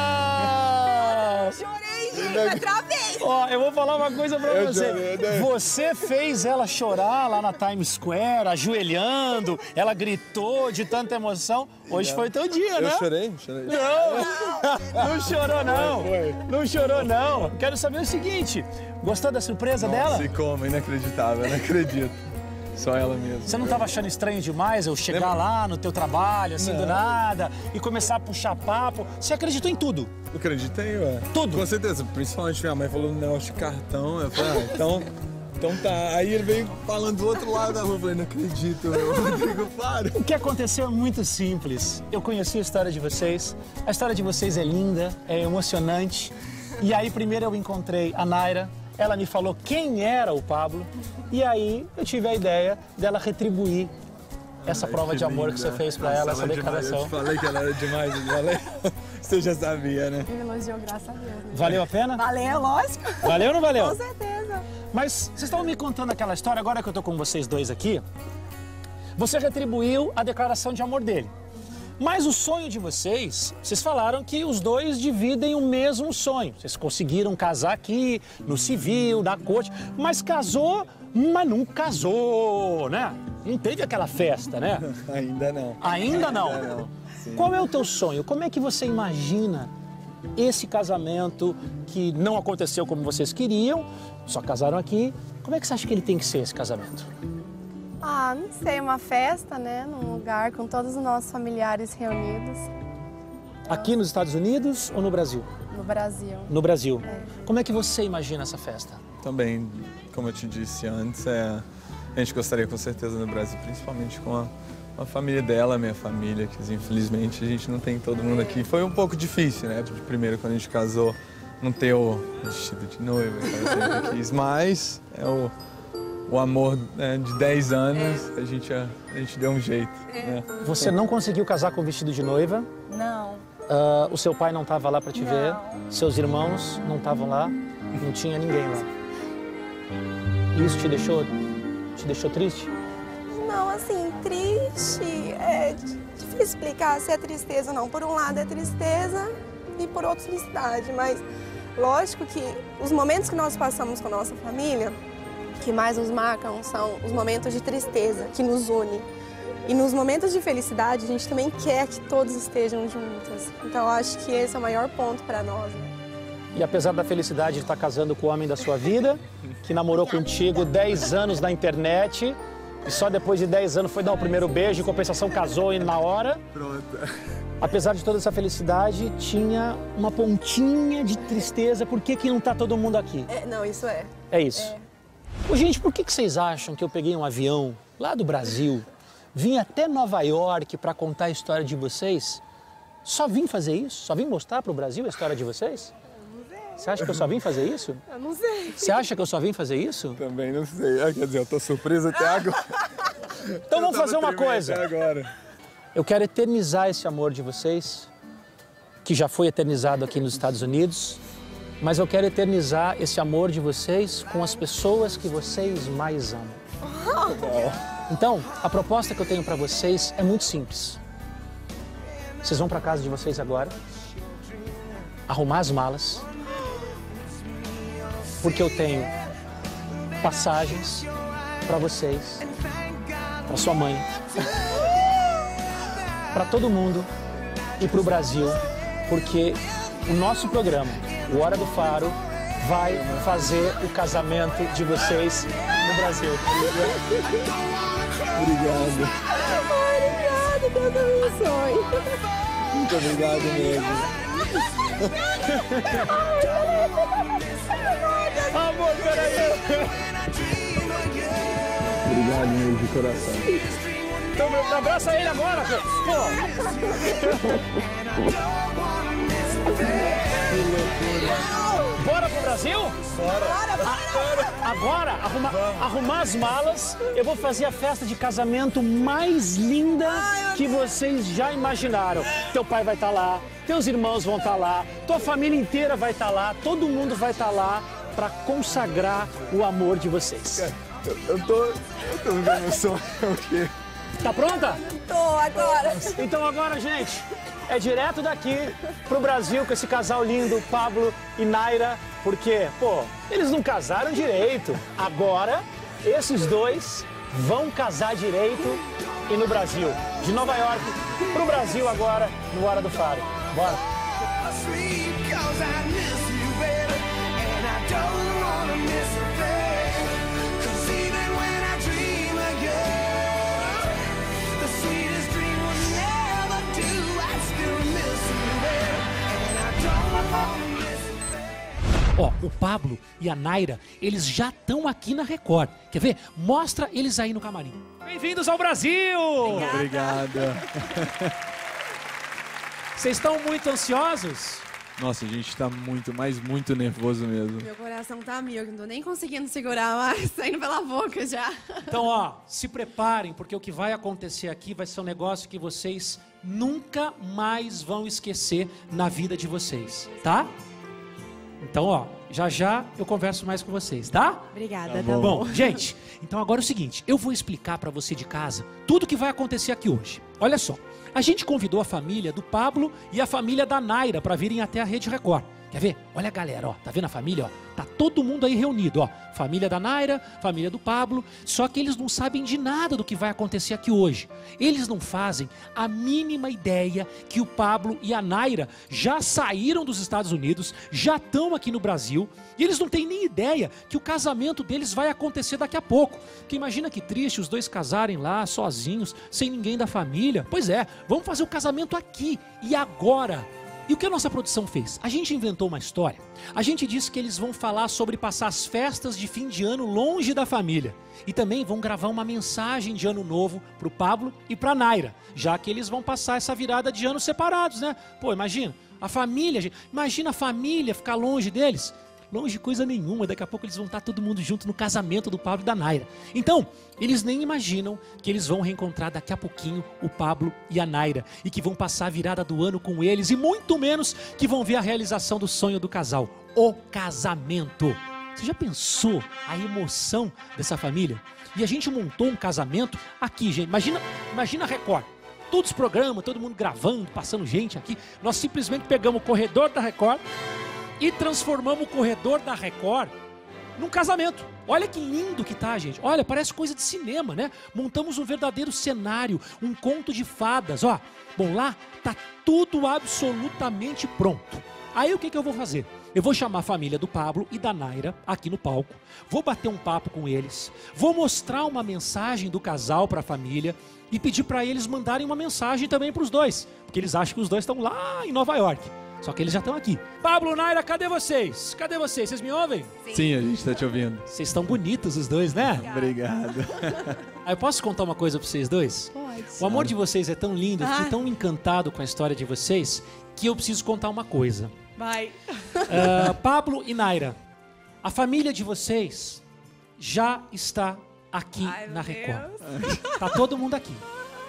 Chorei, gente, eu travei. Ó, eu vou falar uma coisa pra Eu você. chorei, né? Você fez ela chorar lá na Times Square, ajoelhando, ela gritou de tanta emoção. Hoje foi teu dia, né? Eu chorei? Chorei. Não, não chorou não. Foi, foi. Não chorou não. Quero saber o seguinte, gostou da surpresa dela? Se como, inacreditável, eu não acredito. Só ela mesmo. Você não estava achando estranho demais eu chegar Lembra? lá no teu trabalho, assim, do Não. nada, e começar a puxar papo? Você acreditou em tudo? Eu acreditei, ué. Tudo? Com certeza. Principalmente minha mãe falou um negócio de cartão. Eu falei, ah, então, então tá. Aí ele veio falando do outro lado da rua. Eu falei, não acredito, meu. Rodrigo, para. O que aconteceu é muito simples. Eu conheci a história de vocês. A história de vocês é linda, é emocionante. E aí, primeiro eu encontrei a Naira. Ela me falou quem era o Pablo. E aí, eu tive a ideia dela retribuir essa Ai, prova que de amor linda. que você fez pra Nossa, ela, essa é demais. declaração. Eu te falei que ela era demais, eu falei. Você já sabia, né? Ele elogiou, graças a Deus. Né? Valeu a pena? Valeu, lógico. Valeu ou não valeu? Com certeza. Mas vocês estavam me contando aquela história, agora que eu tô com vocês dois aqui. Você retribuiu a declaração de amor dele. Mas o sonho de vocês, vocês falaram que os dois dividem o mesmo sonho. Vocês conseguiram casar aqui, no civil, na corte, mas casou, mas não casou, né? Não teve aquela festa, né? Ainda não. Ainda não. Ainda não. Sim. Qual é o teu sonho? Como é que você imagina esse casamento que não aconteceu como vocês queriam, só casaram aqui? Como é que você acha que ele tem que ser, esse casamento? Ah, não sei, uma festa, né? Num lugar com todos os nossos familiares reunidos Aqui nos Estados Unidos ou no Brasil? no Brasil. No Brasil. É. Como é que você imagina essa festa? Também, como eu te disse antes, é, a gente gostaria com certeza no Brasil, principalmente com a, a família dela, a minha família, que infelizmente a gente não tem todo mundo aqui. Foi um pouco difícil, né? De primeiro, quando a gente casou, não ter o vestido de noiva, que ela sempre quis, mas é o, o amor, né, de dez anos, a, gente, a, a gente deu um jeito. Né? Você não conseguiu casar com vestido de noiva, Não. ah, o seu pai não estava lá para te Não. ver, seus irmãos não estavam lá, não tinha ninguém lá. Isso te deixou, te deixou triste? Não, assim, triste. É difícil explicar se é tristeza ou não. Por um lado é tristeza e por outro felicidade. Mas lógico que os momentos que nós passamos com a nossa família, que mais nos marcam, são os momentos de tristeza, que nos unem. E nos momentos de felicidade, a gente também quer que todos estejam juntos. Então, eu acho que esse é o maior ponto para nós. Né? E apesar da felicidade de estar casando com o homem da sua vida, que namorou contigo dez anos na internet, e só depois de dez anos foi dar o primeiro beijo, em compensação casou e na hora. Pronto. Apesar de toda essa felicidade, tinha uma pontinha de tristeza. Por que que não está todo mundo aqui? É, não, isso é. É isso. Ô, gente, por que que vocês acham que eu peguei um avião lá do Brasil, vim até Nova York para contar a história de vocês? Só vim fazer isso? Só vim mostrar para o Brasil a história de vocês? Você acha que eu só vim fazer isso? Eu não sei. Você acha que eu só vim fazer isso? Também não sei. Ah, quer dizer, eu tô surpresa até agora. Então vamos fazer uma coisa. Até agora. Eu quero eternizar esse amor de vocês, que já foi eternizado aqui nos Estados Unidos, mas eu quero eternizar esse amor de vocês com as pessoas que vocês mais amam. Então, a proposta que eu tenho para vocês é muito simples. Vocês vão para casa de vocês agora, arrumar as malas, porque eu tenho passagens para vocês, para sua mãe, para todo mundo e para o Brasil, porque o nosso programa, o Hora do Faro, vai fazer o casamento de vocês no Brasil. Obrigado. Obrigada, Deus abençoe. Muito obrigado mesmo. Amor, peraí. Obrigado mesmo, de coração. Então, abraça ele agora, pô. Bora pro Brasil? Bora! Agora, arruma, arrumar as malas, eu vou fazer a festa de casamento mais linda que vocês já imaginaram. Teu pai vai estar lá, teus irmãos vão estar lá, tua família inteira vai estar lá, todo mundo vai estar lá para consagrar o amor de vocês. Eu, eu tô... Eu tô vendo só o quê? Tá pronta? Tô agora. Então agora, gente, é direto daqui pro Brasil com esse casal lindo, Pablo e Naira, porque, pô, eles não casaram direito. Agora, esses dois vão casar direito e no Brasil. De Nova York pro Brasil agora, no Hora do Faro. Bora! Ó, o Pablo e a Naira, eles já estão aqui na Record. Quer ver? Mostra eles aí no camarim. Bem-vindos ao Brasil! Obrigado. Vocês estão muito ansiosos? Nossa, a gente tá muito, mas muito nervoso mesmo. Meu coração tá mil, que não tô nem conseguindo segurar mais, saindo pela boca já. Então, ó, se preparem, porque o que vai acontecer aqui vai ser um negócio que vocês nunca mais vão esquecer na vida de vocês, tá? Então, ó, já já eu converso mais com vocês, tá? Obrigada, Tá tá bom. bom. Bom, gente, então agora é o seguinte, eu vou explicar pra você de casa tudo o que vai acontecer aqui hoje. Olha só, a gente convidou a família do Pablo e a família da Naira pra virem até a Rede Record. Quer ver? Olha a galera, ó, tá vendo a família, ó? Tá todo mundo aí reunido, ó. Família da Naira, família do Pablo, só que eles não sabem de nada do que vai acontecer aqui hoje. Eles não fazem a mínima ideia que o Pablo e a Naira já saíram dos Estados Unidos, já estão aqui no Brasil, e eles não têm nem ideia que o casamento deles vai acontecer daqui a pouco. Porque imagina que triste os dois casarem lá, sozinhos, sem ninguém da família. Pois é, vamos fazer o casamento aqui e agora. E o que a nossa produção fez? A gente inventou uma história. A gente disse que eles vão falar sobre passar as festas de fim de ano longe da família. E também vão gravar uma mensagem de ano novo pro Pablo e pra Naira, já que eles vão passar essa virada de ano separados, né? Pô, imagina, a família, gente, imagina a família ficar longe deles. Longe de coisa nenhuma, daqui a pouco eles vão estar todo mundo junto no casamento do Pablo e da Naira. Então, eles nem imaginam que eles vão reencontrar daqui a pouquinho o Pablo e a Naira e que vão passar a virada do ano com eles e muito menos que vão ver a realização do sonho do casal, o casamento. Você já pensou a emoção dessa família? E a gente montou um casamento aqui, gente. Imagina, imagina a Record. Todos os programas, todo mundo gravando, passando gente aqui. Nós simplesmente pegamos o corredor da Record e transformamos o corredor da Record num casamento. Olha que lindo que tá, gente. Olha, parece coisa de cinema, né? Montamos um verdadeiro cenário, um conto de fadas, ó. Bom, lá tá tudo absolutamente pronto. Aí o que que eu vou fazer? Eu vou chamar a família do Pablo e da Naira aqui no palco, vou bater um papo com eles, vou mostrar uma mensagem do casal para a família e pedir para eles mandarem uma mensagem também para os dois, porque eles acham que os dois estão lá em Nova York. Só que eles já estão aqui. Pablo, Naira, cadê vocês? Cadê vocês? Vocês me ouvem? Sim, a gente tá te ouvindo. Vocês estão bonitos os dois, né? Obrigado. Aí eu posso contar uma coisa para vocês dois? Pode. O amor de vocês é tão lindo, eu fiquei Ah. tão encantado com a história de vocês, que eu preciso contar uma coisa. Vai. Uh, Pablo e Naira, a família de vocês já está aqui Ai, na meu Record. Deus. Tá todo mundo aqui.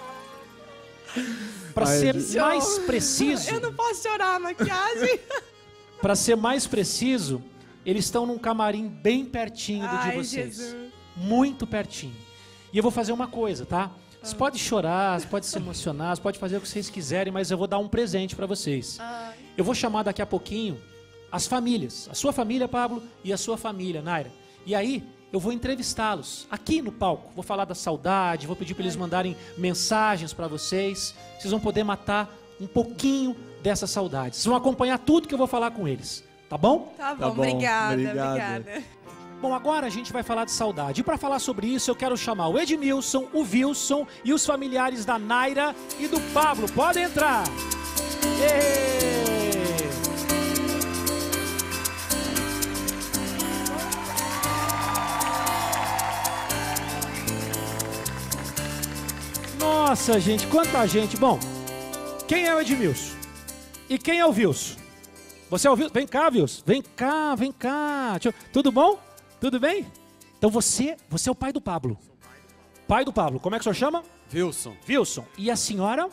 Para Ai, ser gente. mais preciso, Eu não posso chorar a maquiagem. para ser mais preciso, eles estão num camarim bem pertinho do Ai, de vocês. Jesus. Muito pertinho. E eu vou fazer uma coisa, tá? Você pode chorar, você pode se emocionar, você pode fazer o que vocês quiserem, mas eu vou dar um presente para vocês. Ai. Eu vou chamar daqui a pouquinho as famílias, a sua família, Pablo, e a sua família, Naira. E aí, eu vou entrevistá-los aqui no palco. Vou falar da saudade, vou pedir para eles mandarem mensagens para vocês. Vocês vão poder matar um pouquinho dessa saudade. Vocês vão acompanhar tudo que eu vou falar com eles, tá bom? Tá bom, Tá bom, obrigada, obrigado. obrigada. Bom, agora a gente vai falar de saudade. E para falar sobre isso, eu quero chamar o Edmilson, o Wilson e os familiares da Naira e do Pablo. Podem entrar! Êêêê! Nossa, gente, quanta gente. Bom, quem é o Edmilson? E quem é o Wilson? Você é o Wilson? Vem cá, Wilson. Vem cá, vem cá. Deixa eu- Tudo bom? Tudo bem? Então você, você é o pai do Pablo. Pai do Pablo. Como é que o senhor chama? Wilson. Wilson. E a senhora?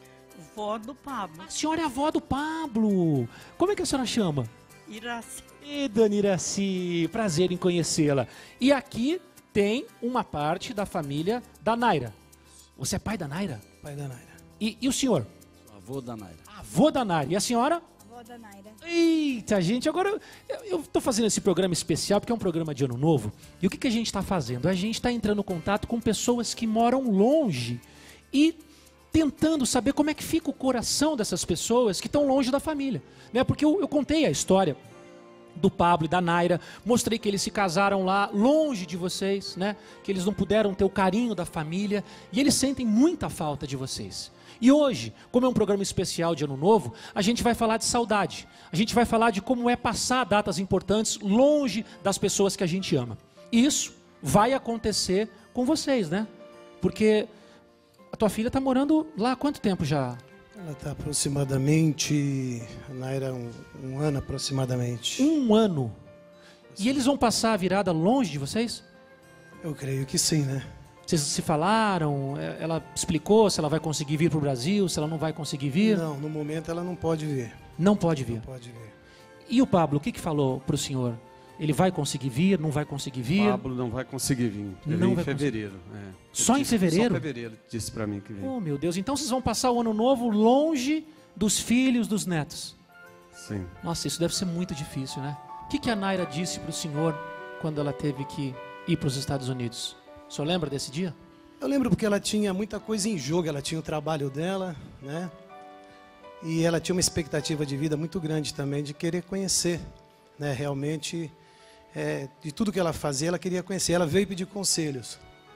Vó do Pablo, A senhora é a avó do Pablo. Como é que a senhora chama? Iraci. E dona Iraci, prazer em conhecê-la. E aqui tem uma parte da família da Naira. Você é pai da Naira? Pai da Naira. E, e o senhor? Avô da Naira. Avô da Naira. E a senhora? Vó da Naira. Eita, gente, agora eu, eu tô fazendo esse programa especial porque é um programa de ano novo. E o que, que a gente está fazendo? A gente está entrando em contato com pessoas que moram longe e tentando saber como é que fica o coração dessas pessoas que estão longe da família, né? Porque eu, eu contei a história do Pablo e da Naira, mostrei que eles se casaram lá longe de vocês, né? Que eles não puderam ter o carinho da família e eles sentem muita falta de vocês. E hoje, como é um programa especial de Ano Novo, a gente vai falar de saudade. A gente vai falar de como é passar datas importantes longe das pessoas que a gente ama. E isso vai acontecer com vocês, né? Porque a tua filha está morando lá há quanto tempo já? Ela está aproximadamente, a Naira, um, um ano aproximadamente. Um ano. E eles vão passar a virada longe de vocês? Eu creio que sim, né? Vocês se falaram? Ela explicou se ela vai conseguir vir para o Brasil, se ela não vai conseguir vir? Não, no momento ela não pode vir. Não pode vir. Não pode vir. E o Pablo, o que, que falou para o senhor? Ele vai conseguir vir, não vai conseguir vir? Pablo não vai conseguir vir. Ele Não vem vai em fevereiro. É. Ele Só em disse- fevereiro? Só em fevereiro, ele disse pra mim que vem. Oh, meu Deus. Então vocês vão passar o ano novo longe dos filhos, dos netos. Sim. Nossa, isso deve ser muito difícil, né? O que, que a Naira disse para o senhor quando ela teve que ir para os Estados Unidos? O senhor lembra desse dia? Eu lembro porque ela tinha muita coisa em jogo, ela tinha o trabalho dela, né? E ela tinha uma expectativa de vida muito grande também, de querer conhecer, né? Realmente, é, de tudo que ela fazia, ela queria conhecer. Ela veio pedir conselhos.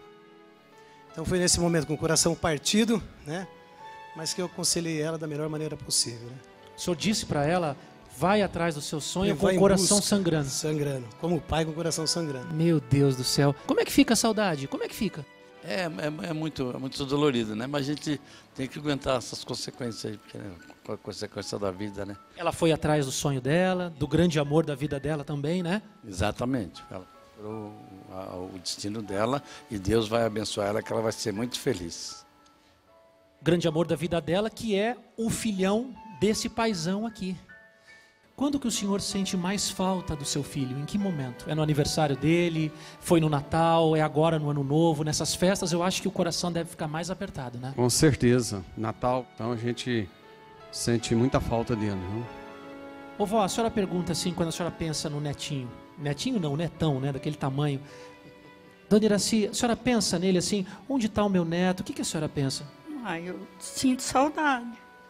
Então foi nesse momento, com o coração partido, né? Mas que eu aconselhei ela da melhor maneira possível, né? O senhor disse para ela, vai atrás do seu sonho E com vai o em coração busca, sangrando. Sangrando, como pai com o coração sangrando. Meu Deus do céu. Como é que fica a saudade? Como é que fica? É, é, é, muito, é muito dolorido, né? Mas a gente tem que aguentar essas consequências aí, porque, né? Com a consequência da vida, né? Ela foi atrás do sonho dela, do grande amor da vida dela também, né? Exatamente. Ela procurou a- o destino dela e Deus vai abençoar ela, que ela vai ser muito feliz. Grande amor da vida dela, que é o filhão desse paizão aqui. Quando que o senhor sente mais falta do seu filho? Em que momento? É no aniversário dele? Foi no Natal? É agora no Ano Novo? Nessas festas eu acho que o coração deve ficar mais apertado, né? Com certeza. Natal, então a gente sente muita falta dele. Viu? Ô vó, a senhora pergunta assim, quando a senhora pensa no netinho. Netinho não, netão, né? Daquele tamanho. Dona Iraci, a senhora pensa nele assim, onde está o meu neto? O que, que a senhora pensa? Ah, eu sinto saudade.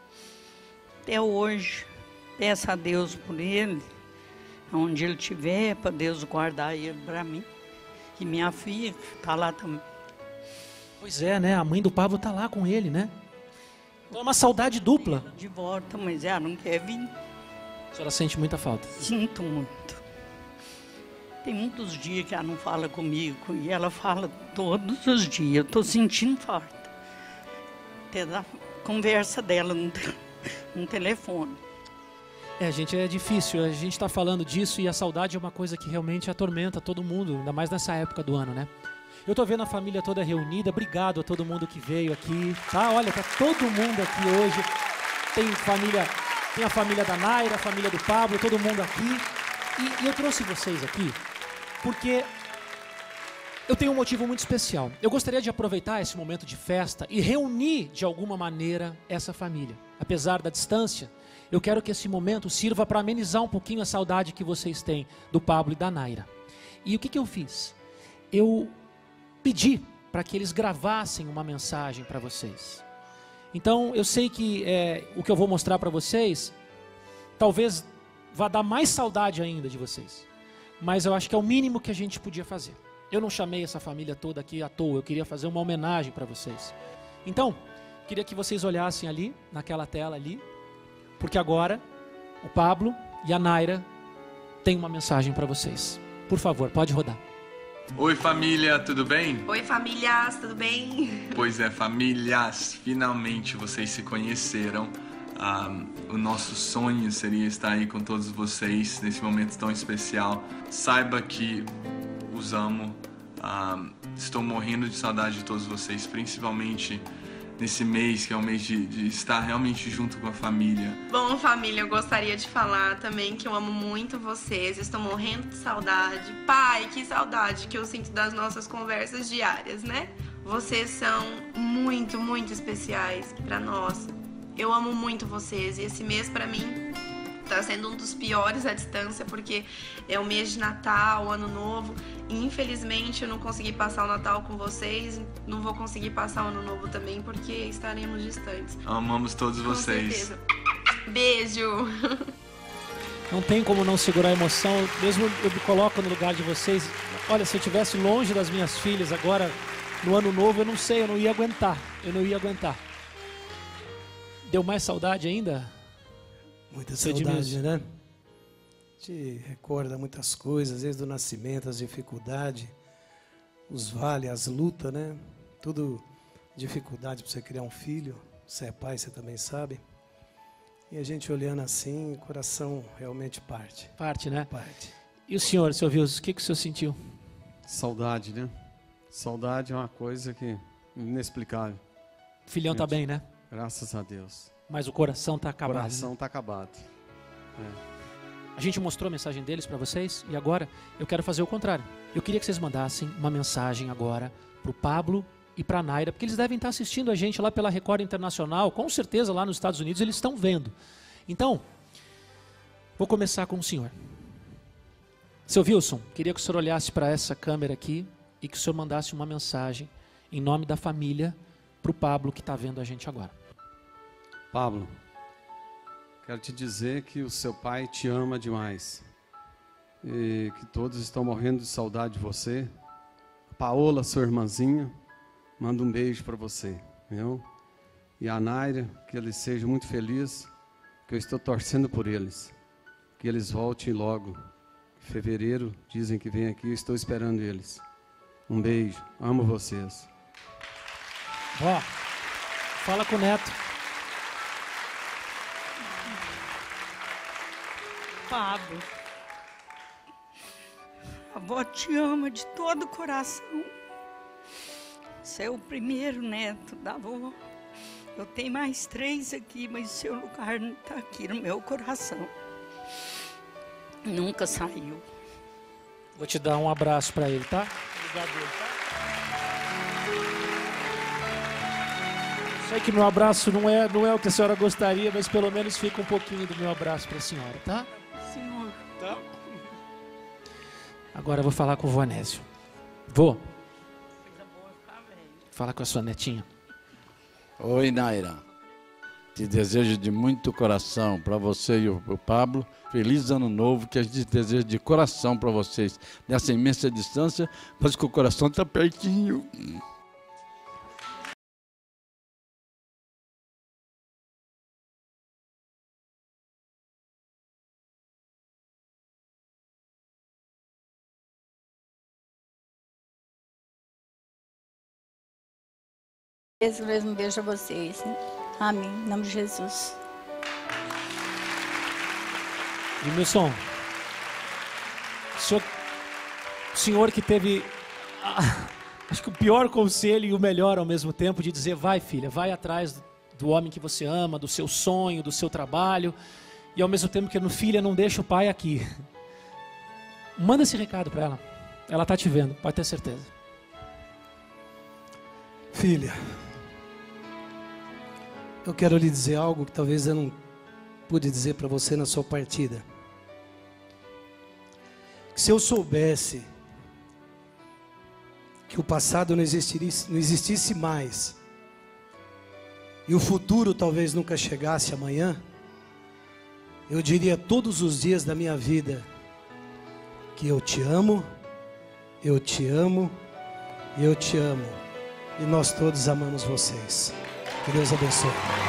Até hoje, peço a Deus por ele, onde ele estiver, para Deus guardar ele para mim. E minha filha está lá também. Pois é, né? A mãe do Pablo tá lá com ele, né? Então é uma saudade dupla. De volta, mas ela não quer vir. A senhora sente muita falta. Sinto muito. Tem muitos dias que ela não fala comigo e ela fala todos os dias. Eu estou sentindo falta. Até da conversa dela no, te- no telefone. É, gente, é difícil. A gente está falando disso e a saudade é uma coisa que realmente atormenta todo mundo, ainda mais nessa época do ano, né? Eu tô vendo a família toda reunida. Obrigado a todo mundo que veio aqui, tá? Olha, tá todo mundo aqui hoje. Tem família, tem a família da Naira, a família do Pablo, todo mundo aqui. E, e eu trouxe vocês aqui porque eu tenho um motivo muito especial. Eu gostaria de aproveitar esse momento de festa e reunir de alguma maneira essa família. Apesar da distância, eu quero que esse momento sirva para amenizar um pouquinho a saudade que vocês têm do Pablo e da Naira. E o que, que eu fiz? Eu pedi para que eles gravassem uma mensagem para vocês. Então, eu sei que é, o que eu vou mostrar para vocês talvez vá dar mais saudade ainda de vocês. Mas eu acho que é o mínimo que a gente podia fazer. Eu não chamei essa família toda aqui à toa, eu queria fazer uma homenagem para vocês. Então, queria que vocês olhassem ali, naquela tela ali, porque agora o Pablo e a Naira têm uma mensagem para vocês. Por favor, pode rodar. Oi família, tudo bem? Oi famílias, tudo bem? Pois é, famílias, finalmente vocês se conheceram. Um, o nosso sonho seria estar aí com todos vocês nesse momento tão especial. Saiba que os amo, um, estou morrendo de saudade de todos vocês, principalmente nesse mês que é o mês de, de estar realmente junto com a família. Bom, família, eu gostaria de falar também que eu amo muito vocês, estou morrendo de saudade. Pai, que saudade que eu sinto das nossas conversas diárias, né? Vocês são muito, muito especiais pra nós. Eu amo muito vocês e esse mês pra mim tá sendo um dos piores à distância, porque é o mês de Natal, Ano Novo, e infelizmente eu não consegui passar o Natal com vocês, não vou conseguir passar o Ano Novo também, porque estaremos distantes. Amamos todos com vocês. Certeza. Beijo! Não tem como não segurar a emoção, mesmo eu me coloco no lugar de vocês. Olha, se eu estivesse longe das minhas filhas agora, no Ano Novo, eu não sei, eu não ia aguentar, eu não ia aguentar. Deu mais saudade ainda? Muita saudade, né? Te recorda muitas coisas, desde o nascimento, as dificuldades, os vales, as lutas, né? Tudo dificuldade para você criar um filho. Você é pai, você também sabe. E a gente olhando assim, o coração realmente parte. Parte, né? Parte. E o senhor, seu Wilson, o que, que o senhor sentiu? Saudade, né? Saudade é uma coisa que inexplicável. O filhão gente, tá bem, né? Graças a Deus. Mas o coração tá acabado. O coração né? tá acabado. É. A gente mostrou a mensagem deles para vocês e agora eu quero fazer o contrário. Eu queria que vocês mandassem uma mensagem agora pro Pablo e pra Naira, porque eles devem estar assistindo a gente lá pela Record Internacional, com certeza lá nos Estados Unidos eles estão vendo. Então, vou começar com o senhor. Seu Wilson, queria que o senhor olhasse para essa câmera aqui e que o senhor mandasse uma mensagem em nome da família pro Pablo que está vendo a gente agora. Pablo, quero te dizer que o seu pai te ama demais e que todos estão morrendo de saudade de você. A Paola, sua irmãzinha, manda um beijo para você, viu? E a Naira, que eles sejam muito felizes, que eu estou torcendo por eles, que eles voltem logo. Em fevereiro dizem que vem aqui, eu estou esperando eles. Um beijo, amo vocês. Ó, fala com o neto. Pablo, a avó te ama de todo o coração. Você é o primeiro neto da avó. Eu tenho mais três aqui, mas o seu lugar não está aqui no meu coração. Nunca saiu. Vou te dar um abraço para ele, tá? Obrigado, tá? Sei que meu abraço não é, não é o que a senhora gostaria, mas pelo menos fica um pouquinho do meu abraço para a senhora, tá? Senhor. Tá. Agora eu vou falar com o vô Anésio. Vô, fala com a sua netinha. Oi, Naira. Te desejo de muito coração para você e o Pablo. Feliz ano novo, que a gente deseja de coração para vocês. Nessa imensa distância, mas que o coração está pertinho. Um beijo a vocês. Amém. Em nome de Jesus. Edmilson, o senhor, o senhor que teve, ah, acho que o pior conselho e o melhor ao mesmo tempo de dizer, vai filha, vai atrás do homem que você ama, do seu sonho, do seu trabalho, e ao mesmo tempo que no filha, não deixa o pai aqui. Manda esse recado para ela, ela está te vendo, pode ter certeza. Filha, eu quero lhe dizer algo que talvez eu não pude dizer para você na sua partida. Que se eu soubesse que o passado não existisse, não existisse mais, e o futuro talvez nunca chegasse amanhã, eu diria todos os dias da minha vida que eu te amo, eu te amo e eu te amo. E nós todos amamos vocês. Que Deus abençoe.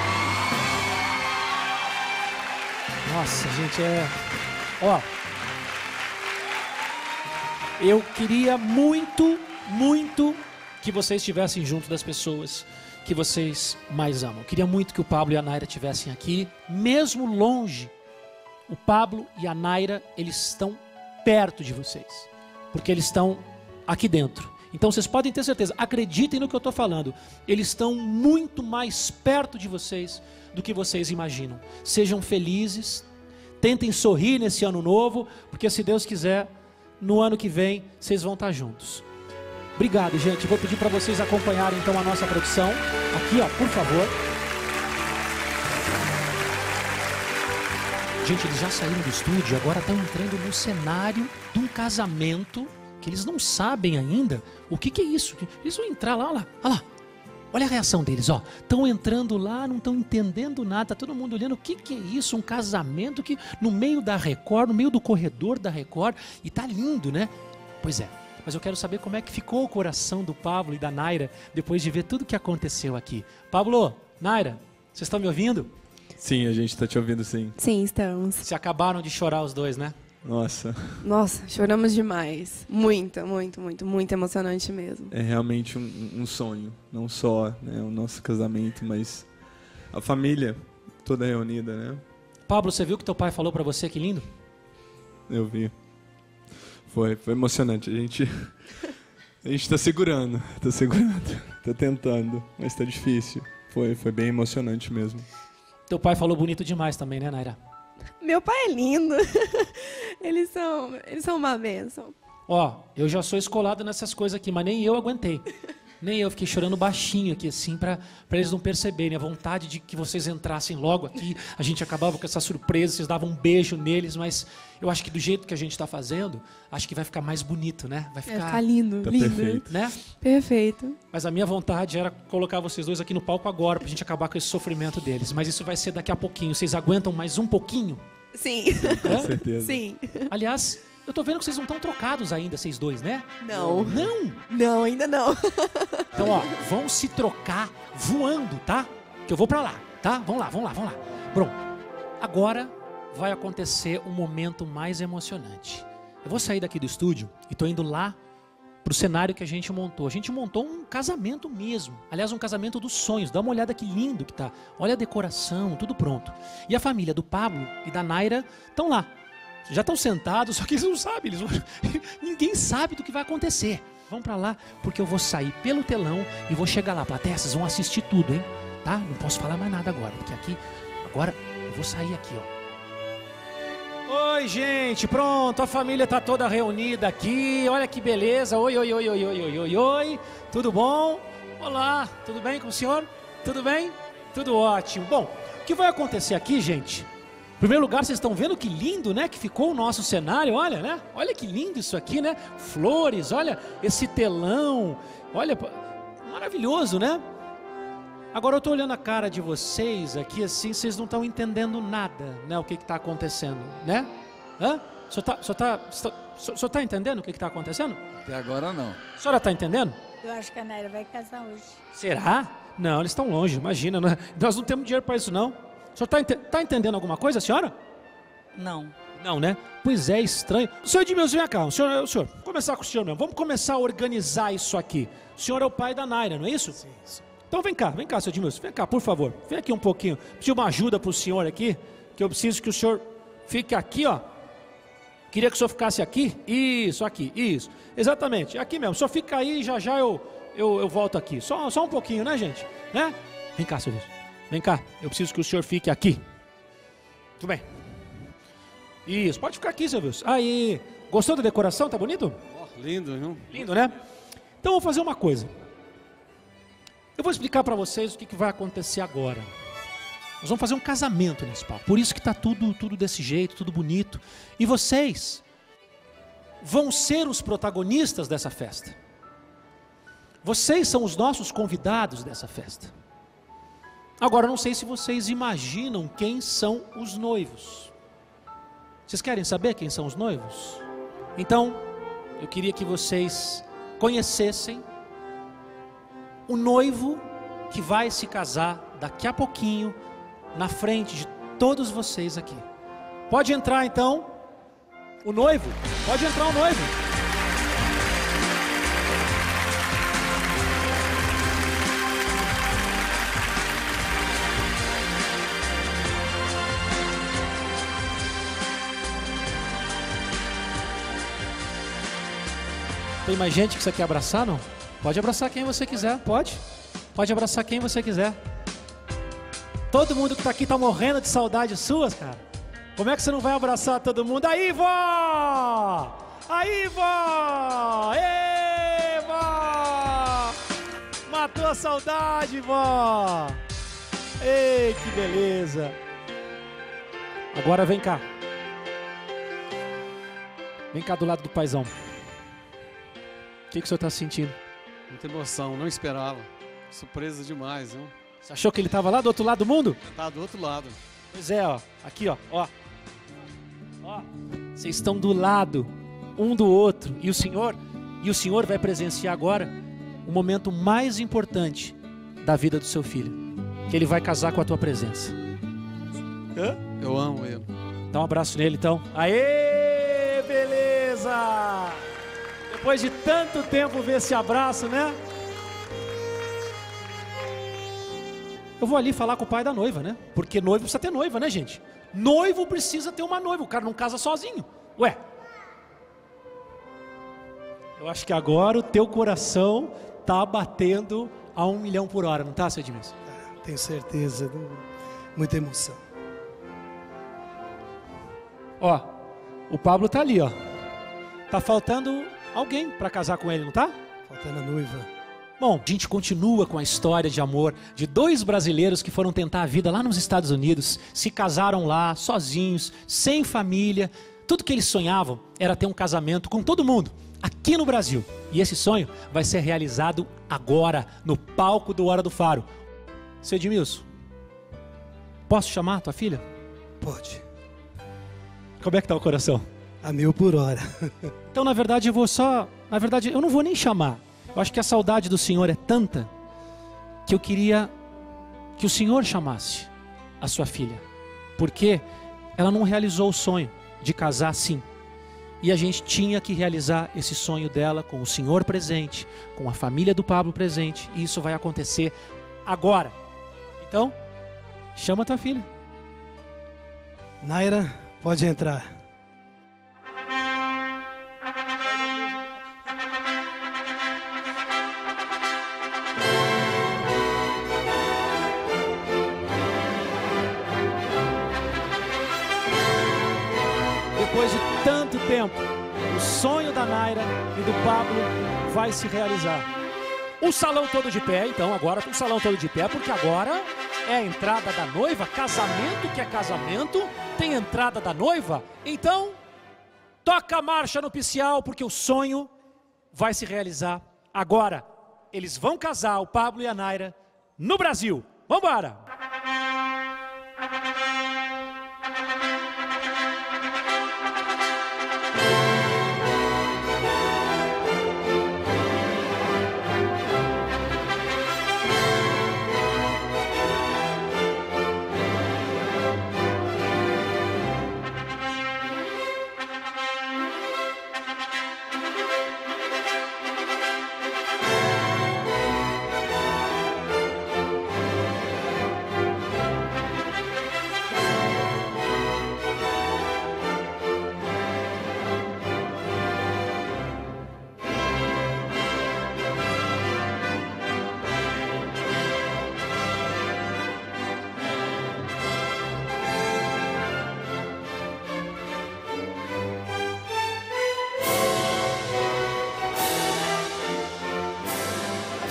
Nossa, gente, é... Ó, eu queria muito, muito que vocês estivessem junto das pessoas que vocês mais amam. Eu queria muito que o Pablo e a Naira estivessem aqui, mesmo longe. O Pablo e a Naira, eles estão perto de vocês, porque eles estão aqui dentro. Então vocês podem ter certeza, acreditem no que eu estou falando, eles estão muito mais perto de vocês do que vocês imaginam. Sejam felizes, tentem sorrir nesse ano novo, porque se Deus quiser, no ano que vem, vocês vão estar juntos. Obrigado, gente. Vou pedir para vocês acompanharem então a nossa produção. Aqui, ó, por favor. Gente, eles já saíram do estúdio, agora estão entrando no cenário de um casamento que eles não sabem ainda o que, que é isso. Eles vão entrar lá, olha lá, olha lá. Olha a reação deles, ó. Estão entrando lá, não estão entendendo nada, tá todo mundo olhando. O que, que é isso? Um casamento que no meio da Record, no meio do corredor da Record, e tá lindo, né? Pois é. Mas eu quero saber como é que ficou o coração do Pablo e da Naira depois de ver tudo que aconteceu aqui. Pablo, Naira, vocês estão me ouvindo? Sim, a gente está te ouvindo, sim. Sim, estamos. Se acabaram de chorar os dois, né? Nossa. Nossa, choramos demais. Muito, muito, muito, muito emocionante mesmo. É realmente um, um sonho. Não só, né, o nosso casamento, mas a família toda reunida, né? Pablo, você viu o que teu pai falou pra você? Que lindo? Eu vi. Foi, foi emocionante. A gente a gente tá segurando, tá segurando, tá tentando, mas tá difícil. Foi, foi bem emocionante mesmo. Teu pai falou bonito demais também, né, Naira? Meu pai é lindo. Eles são, eles são uma bênção. Ó, eu já sou escolado nessas coisas aqui, mas nem eu aguentei. Nem eu, fiquei chorando baixinho aqui, assim, pra, pra eles não perceberem a vontade de que vocês entrassem logo aqui. A gente acabava com essa surpresa, vocês davam um beijo neles, mas eu acho que do jeito que a gente tá fazendo, acho que vai ficar mais bonito, né? Vai ficar, vai ficar lindo, tá lindo. Perfeito. Né? Perfeito. Mas a minha vontade era colocar vocês dois aqui no palco agora, pra gente acabar com esse sofrimento deles. Mas isso vai ser daqui a pouquinho. Vocês aguentam mais um pouquinho? Sim. Com certeza. Sim. Aliás, eu tô vendo que vocês não estão trocados ainda, vocês dois, né? Não. Não? Não, ainda não. Então, ó, vão se trocar voando, tá? Que eu vou pra lá, tá? Vamos lá, vamos lá, vamos lá. Bom, agora vai acontecer um momento mais emocionante. Eu vou sair daqui do estúdio e tô indo lá pro cenário que a gente montou. A gente montou um casamento mesmo. Aliás, um casamento dos sonhos. Dá uma olhada que lindo que tá. Olha a decoração, tudo pronto. E a família do Pablo e da Naira estão lá. Já estão sentados, só que eles não sabem. Eles vão... Ninguém sabe do que vai acontecer. Vamos pra lá, porque eu vou sair pelo telão e vou chegar lá. Plateia, vocês vão assistir tudo, hein? Tá? Não posso falar mais nada agora, porque aqui... Agora eu vou sair aqui, ó. Oi, gente, pronto, a família tá toda reunida aqui, olha que beleza, oi, oi, oi, oi, oi, oi, oi, oi, tudo bom? Olá, tudo bem com o senhor? Tudo bem? Tudo ótimo. Bom, o que vai acontecer aqui, gente? Em primeiro lugar, vocês estão vendo que lindo, né, que ficou o nosso cenário, olha, né? Olha que lindo isso aqui, né? Flores, olha esse telão, olha, maravilhoso, né? Agora eu tô olhando a cara de vocês aqui assim, vocês não estão entendendo nada, né? O que que tá acontecendo, né? Hã? O senhor tá, o senhor tá, o senhor tá entendendo o que que tá acontecendo? Até agora não. A senhora tá entendendo? Eu acho que a Naira vai casar hoje. Será? Não, eles estão longe, imagina, né? Nós não temos dinheiro para isso não. O senhor tá, ente tá entendendo alguma coisa, senhora? Não. Não, né? Pois é, estranho. O senhor Edmilson, vem cá, o senhor, o senhor, vamos começar com o senhor mesmo. Vamos começar a organizar isso aqui. O senhor é o pai da Naira, não é isso? Sim, sim. Então vem cá, vem cá, seu Edmilson, vem cá, por favor. Vem aqui um pouquinho. Preciso de uma ajuda para o senhor aqui, que eu preciso que o senhor fique aqui, ó. Queria que o senhor ficasse aqui. Isso, aqui, isso. Exatamente, aqui mesmo. O senhor fica aí e já já eu, eu, eu volto aqui. Só, só um pouquinho, né, gente? Né? Vem cá, seu Deus. Vem cá. Eu preciso que o senhor fique aqui. Tudo bem. Isso, pode ficar aqui, seu Deus. Aí, gostou da decoração? Tá bonito? Oh, lindo, não? Lindo, né? Então eu vou fazer uma coisa. Eu vou explicar para vocês o que, que vai acontecer agora. Nós vamos fazer um casamento nesse palco. Por isso que está tudo, tudo desse jeito, tudo bonito. E vocês vão ser os protagonistas dessa festa. Vocês são os nossos convidados dessa festa. Agora, eu não sei se vocês imaginam quem são os noivos. Vocês querem saber quem são os noivos? Então, eu queria que vocês conhecessem o noivo que vai se casar daqui a pouquinho, na frente de todos vocês aqui. Pode entrar então o noivo, pode entrar o noivo. Tem mais gente que você quer abraçar, não? Pode abraçar quem você quiser, pode. Pode abraçar quem você quiser. Todo mundo que está aqui está morrendo de saudades suas, cara. Como é que você não vai abraçar todo mundo? Aí, vó! Aí, vó! Ê, vó! Matou a saudade, vó! Ei, que beleza! Agora vem cá. Vem cá do lado do paizão. O que, que o senhor está sentindo? Muita emoção, não esperava. Surpresa demais, viu? Você achou que ele estava lá do outro lado do mundo? Tá do outro lado. Pois é, ó. Aqui, ó. Ó. Ó. Vocês estão do lado um do outro. E o Senhor, e o Senhor vai presenciar agora o momento mais importante da vida do seu filho. Que ele vai casar com a tua presença. Hã? Eu amo ele. Dá um abraço nele, então. Aê, beleza! Depois de tanto tempo ver esse abraço, né? Eu vou ali falar com o pai da noiva, né? Porque noivo precisa ter noiva, né, gente? Noivo precisa ter uma noiva, o cara não casa sozinho. Ué? Eu acho que agora o teu coração tá batendo a um milhão por hora, não tá, seu Edmilson? Ah, tenho certeza, muita emoção. Ó, o Pablo tá ali, ó. Tá faltando alguém para casar com ele, não tá? Faltando a noiva. Bom, a gente continua com a história de amor de dois brasileiros que foram tentar a vida lá nos Estados Unidos, se casaram lá, sozinhos, sem família. Tudo que eles sonhavam era ter um casamento com todo mundo, aqui no Brasil. E esse sonho vai ser realizado agora, no palco do Hora do Faro. Seu Edmilson, posso chamar tua filha? Pode. Como é que tá o coração? A mil por hora. Então, na verdade, eu vou só... Na verdade, eu não vou nem chamar. Eu acho que a saudade do Senhor é tanta que eu queria que o Senhor chamasse a sua filha. Porque ela não realizou o sonho de casar assim. E a gente tinha que realizar esse sonho dela com o Senhor presente, com a família do Pablo presente. E isso vai acontecer agora. Então, chama a tua filha. Naira, pode entrar. Depois de tanto tempo, o sonho da Naira e do Pablo vai se realizar. O salão todo de pé, então, agora o salão todo de pé, porque agora é a entrada da noiva, casamento que é casamento, tem entrada da noiva. Então, toca a marcha nupcial, porque o sonho vai se realizar agora. Eles vão casar, o Pablo e a Naira, no Brasil. Vamos embora!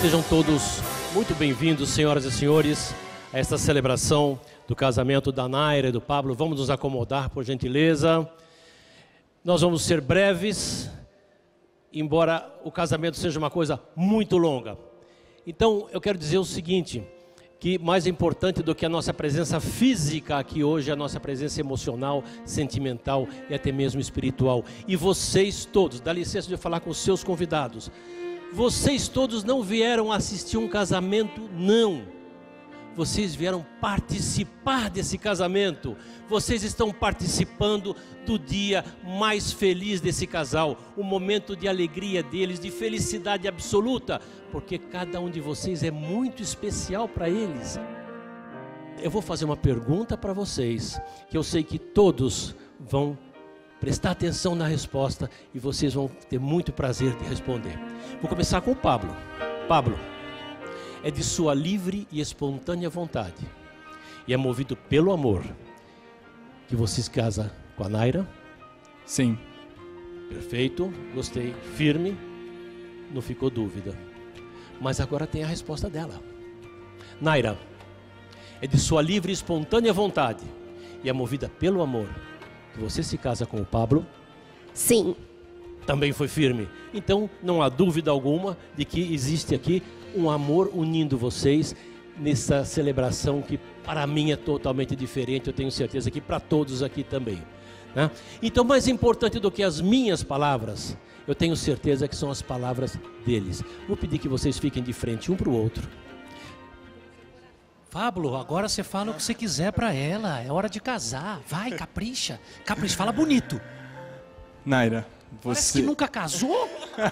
Sejam todos muito bem-vindos, senhoras e senhores, a esta celebração do casamento da Naira e do Pablo. Vamos nos acomodar, por gentileza. Nós vamos ser breves, embora o casamento seja uma coisa muito longa. Então, eu quero dizer o seguinte, que mais importante do que a nossa presença física aqui hoje é a nossa presença emocional, sentimental e até mesmo espiritual. E vocês todos, dá licença de eu falar com os seus convidados, vocês todos não vieram assistir um casamento, não. Vocês vieram participar desse casamento. Vocês estão participando do dia mais feliz desse casal, o momento de alegria deles, de felicidade absoluta, porque cada um de vocês é muito especial para eles. Eu vou fazer uma pergunta para vocês, que eu sei que todos vão prestar atenção na resposta e vocês vão ter muito prazer de responder. Vou começar com o Pablo. Pablo, é de sua livre e espontânea vontade e é movido pelo amor que você se casa com a Naira? Sim. Perfeito, gostei. Firme, não ficou dúvida. Mas agora tem a resposta dela. Naira, é de sua livre e espontânea vontade e é movida pelo amor que você se casa com o Pablo? Sim. Também foi firme. Então não há dúvida alguma de que existe aqui um amor unindo vocês nessa celebração que para mim é totalmente diferente, eu tenho certeza que para todos aqui também, né? Então, mais importante do que as minhas palavras, eu tenho certeza que são as palavras deles. Vou pedir que vocês fiquem de frente um para o outro. Pablo, agora você fala o que você quiser para ela, é hora de casar, vai, capricha, capricha, fala bonito. Naira, você... Parece que nunca casou?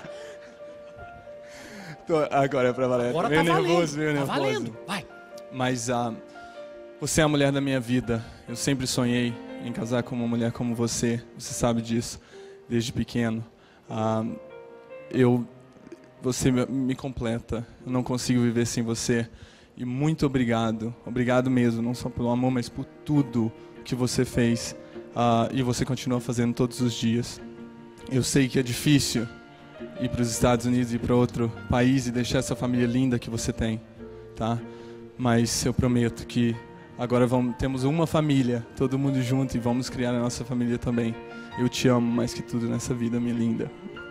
Tô, agora é pra valer. Agora meio tá nervoso, valendo, meio tá nervoso. valendo, vai. Mas uh, você é a mulher da minha vida. Eu sempre sonhei em casar com uma mulher como você. Você sabe disso, desde pequeno. Uh, eu, você me, me completa. Eu não consigo viver sem você. E muito obrigado. Obrigado mesmo, não só pelo amor, mas por tudo que você fez. Uh, e você continua fazendo todos os dias. Eu sei que é difícil ir para os Estados Unidos e para outro país e deixar essa família linda que você tem, tá? Mas eu prometo que agora vamos, temos uma família, todo mundo junto, e vamos criar a nossa família também. Eu te amo mais que tudo nessa vida, minha linda.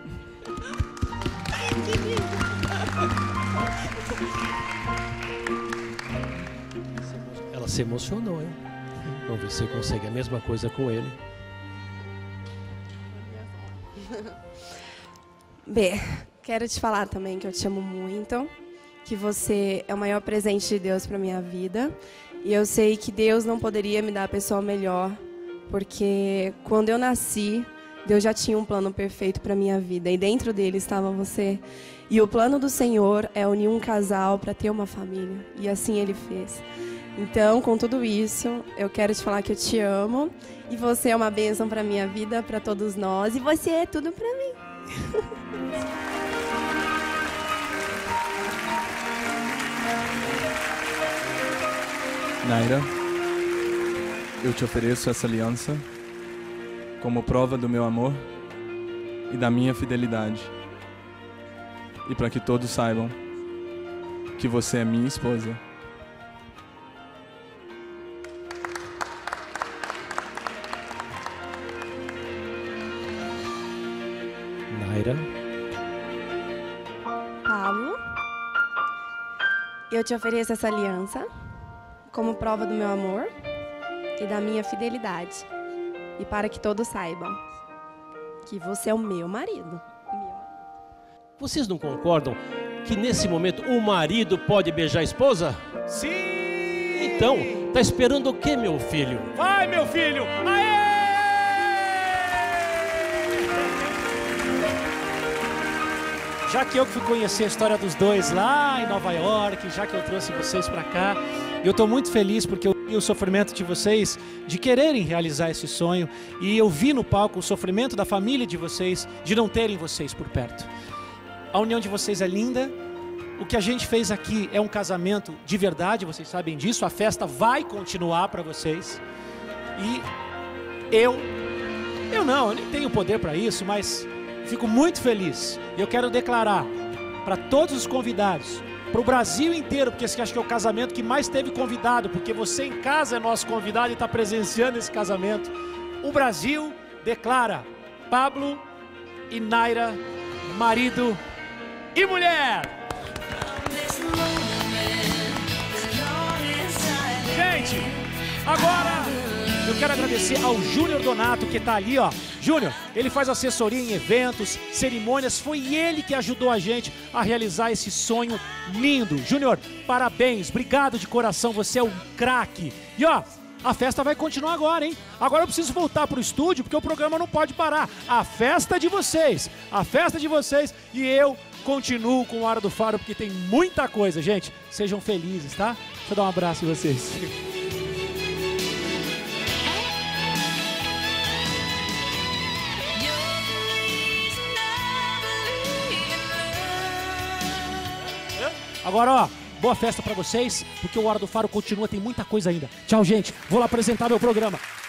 Ela se emocionou, hein? Vamos ver se você consegue a mesma coisa com ele. B, quero te falar também que eu te amo muito, que você é o maior presente de Deus para minha vida. E eu sei que Deus não poderia me dar a pessoa melhor, porque quando eu nasci, Deus já tinha um plano perfeito para minha vida e dentro dele estava você. E o plano do Senhor é unir um casal para ter uma família, e assim Ele fez. Então, com tudo isso, eu quero te falar que eu te amo e você é uma bênção para minha vida, para todos nós, e você é tudo para mim. Naira, eu te ofereço essa aliança como prova do meu amor e da minha fidelidade. E para que todos saibam que você é minha esposa. Naira. Pablo, eu te ofereço essa aliança como prova do meu amor e da minha fidelidade. E para que todos saibam que você é o meu marido. Vocês não concordam que nesse momento o marido pode beijar a esposa? Sim! Então, tá esperando o quê, meu filho? Vai, meu filho! Aê! Já que eu fui conhecer a história dos dois lá em Nova York, já que eu trouxe vocês para cá, eu estou muito feliz porque eu vi o sofrimento de vocês de quererem realizar esse sonho, e eu vi no palco o sofrimento da família de vocês de não terem vocês por perto. A união de vocês é linda. O que a gente fez aqui é um casamento de verdade, vocês sabem disso. A festa vai continuar para vocês. E eu, eu não, eu nem tenho poder para isso, mas fico muito feliz. E eu quero declarar para todos os convidados pro Brasil inteiro, porque esse acho que é o casamento que mais teve convidado, porque você em casa é nosso convidado e está presenciando esse casamento. O Brasil declara Pablo e Naira, marido e mulher. Gente, agora eu quero agradecer ao Júnior Donato, que tá ali, ó. Júnior, ele faz assessoria em eventos, cerimônias, foi ele que ajudou a gente a realizar esse sonho lindo. Júnior, parabéns, obrigado de coração, você é um craque. E ó, a festa vai continuar agora, hein? Agora eu preciso voltar pro estúdio, porque o programa não pode parar. A festa de vocês, a festa de vocês, e eu continuo com o Hora do Faro, porque tem muita coisa, gente. Sejam felizes, tá? Deixa eu dar um abraço em vocês. Agora, ó, boa festa pra vocês, porque o Hora do Faro continua, tem muita coisa ainda. Tchau, gente. Vou lá apresentar meu programa.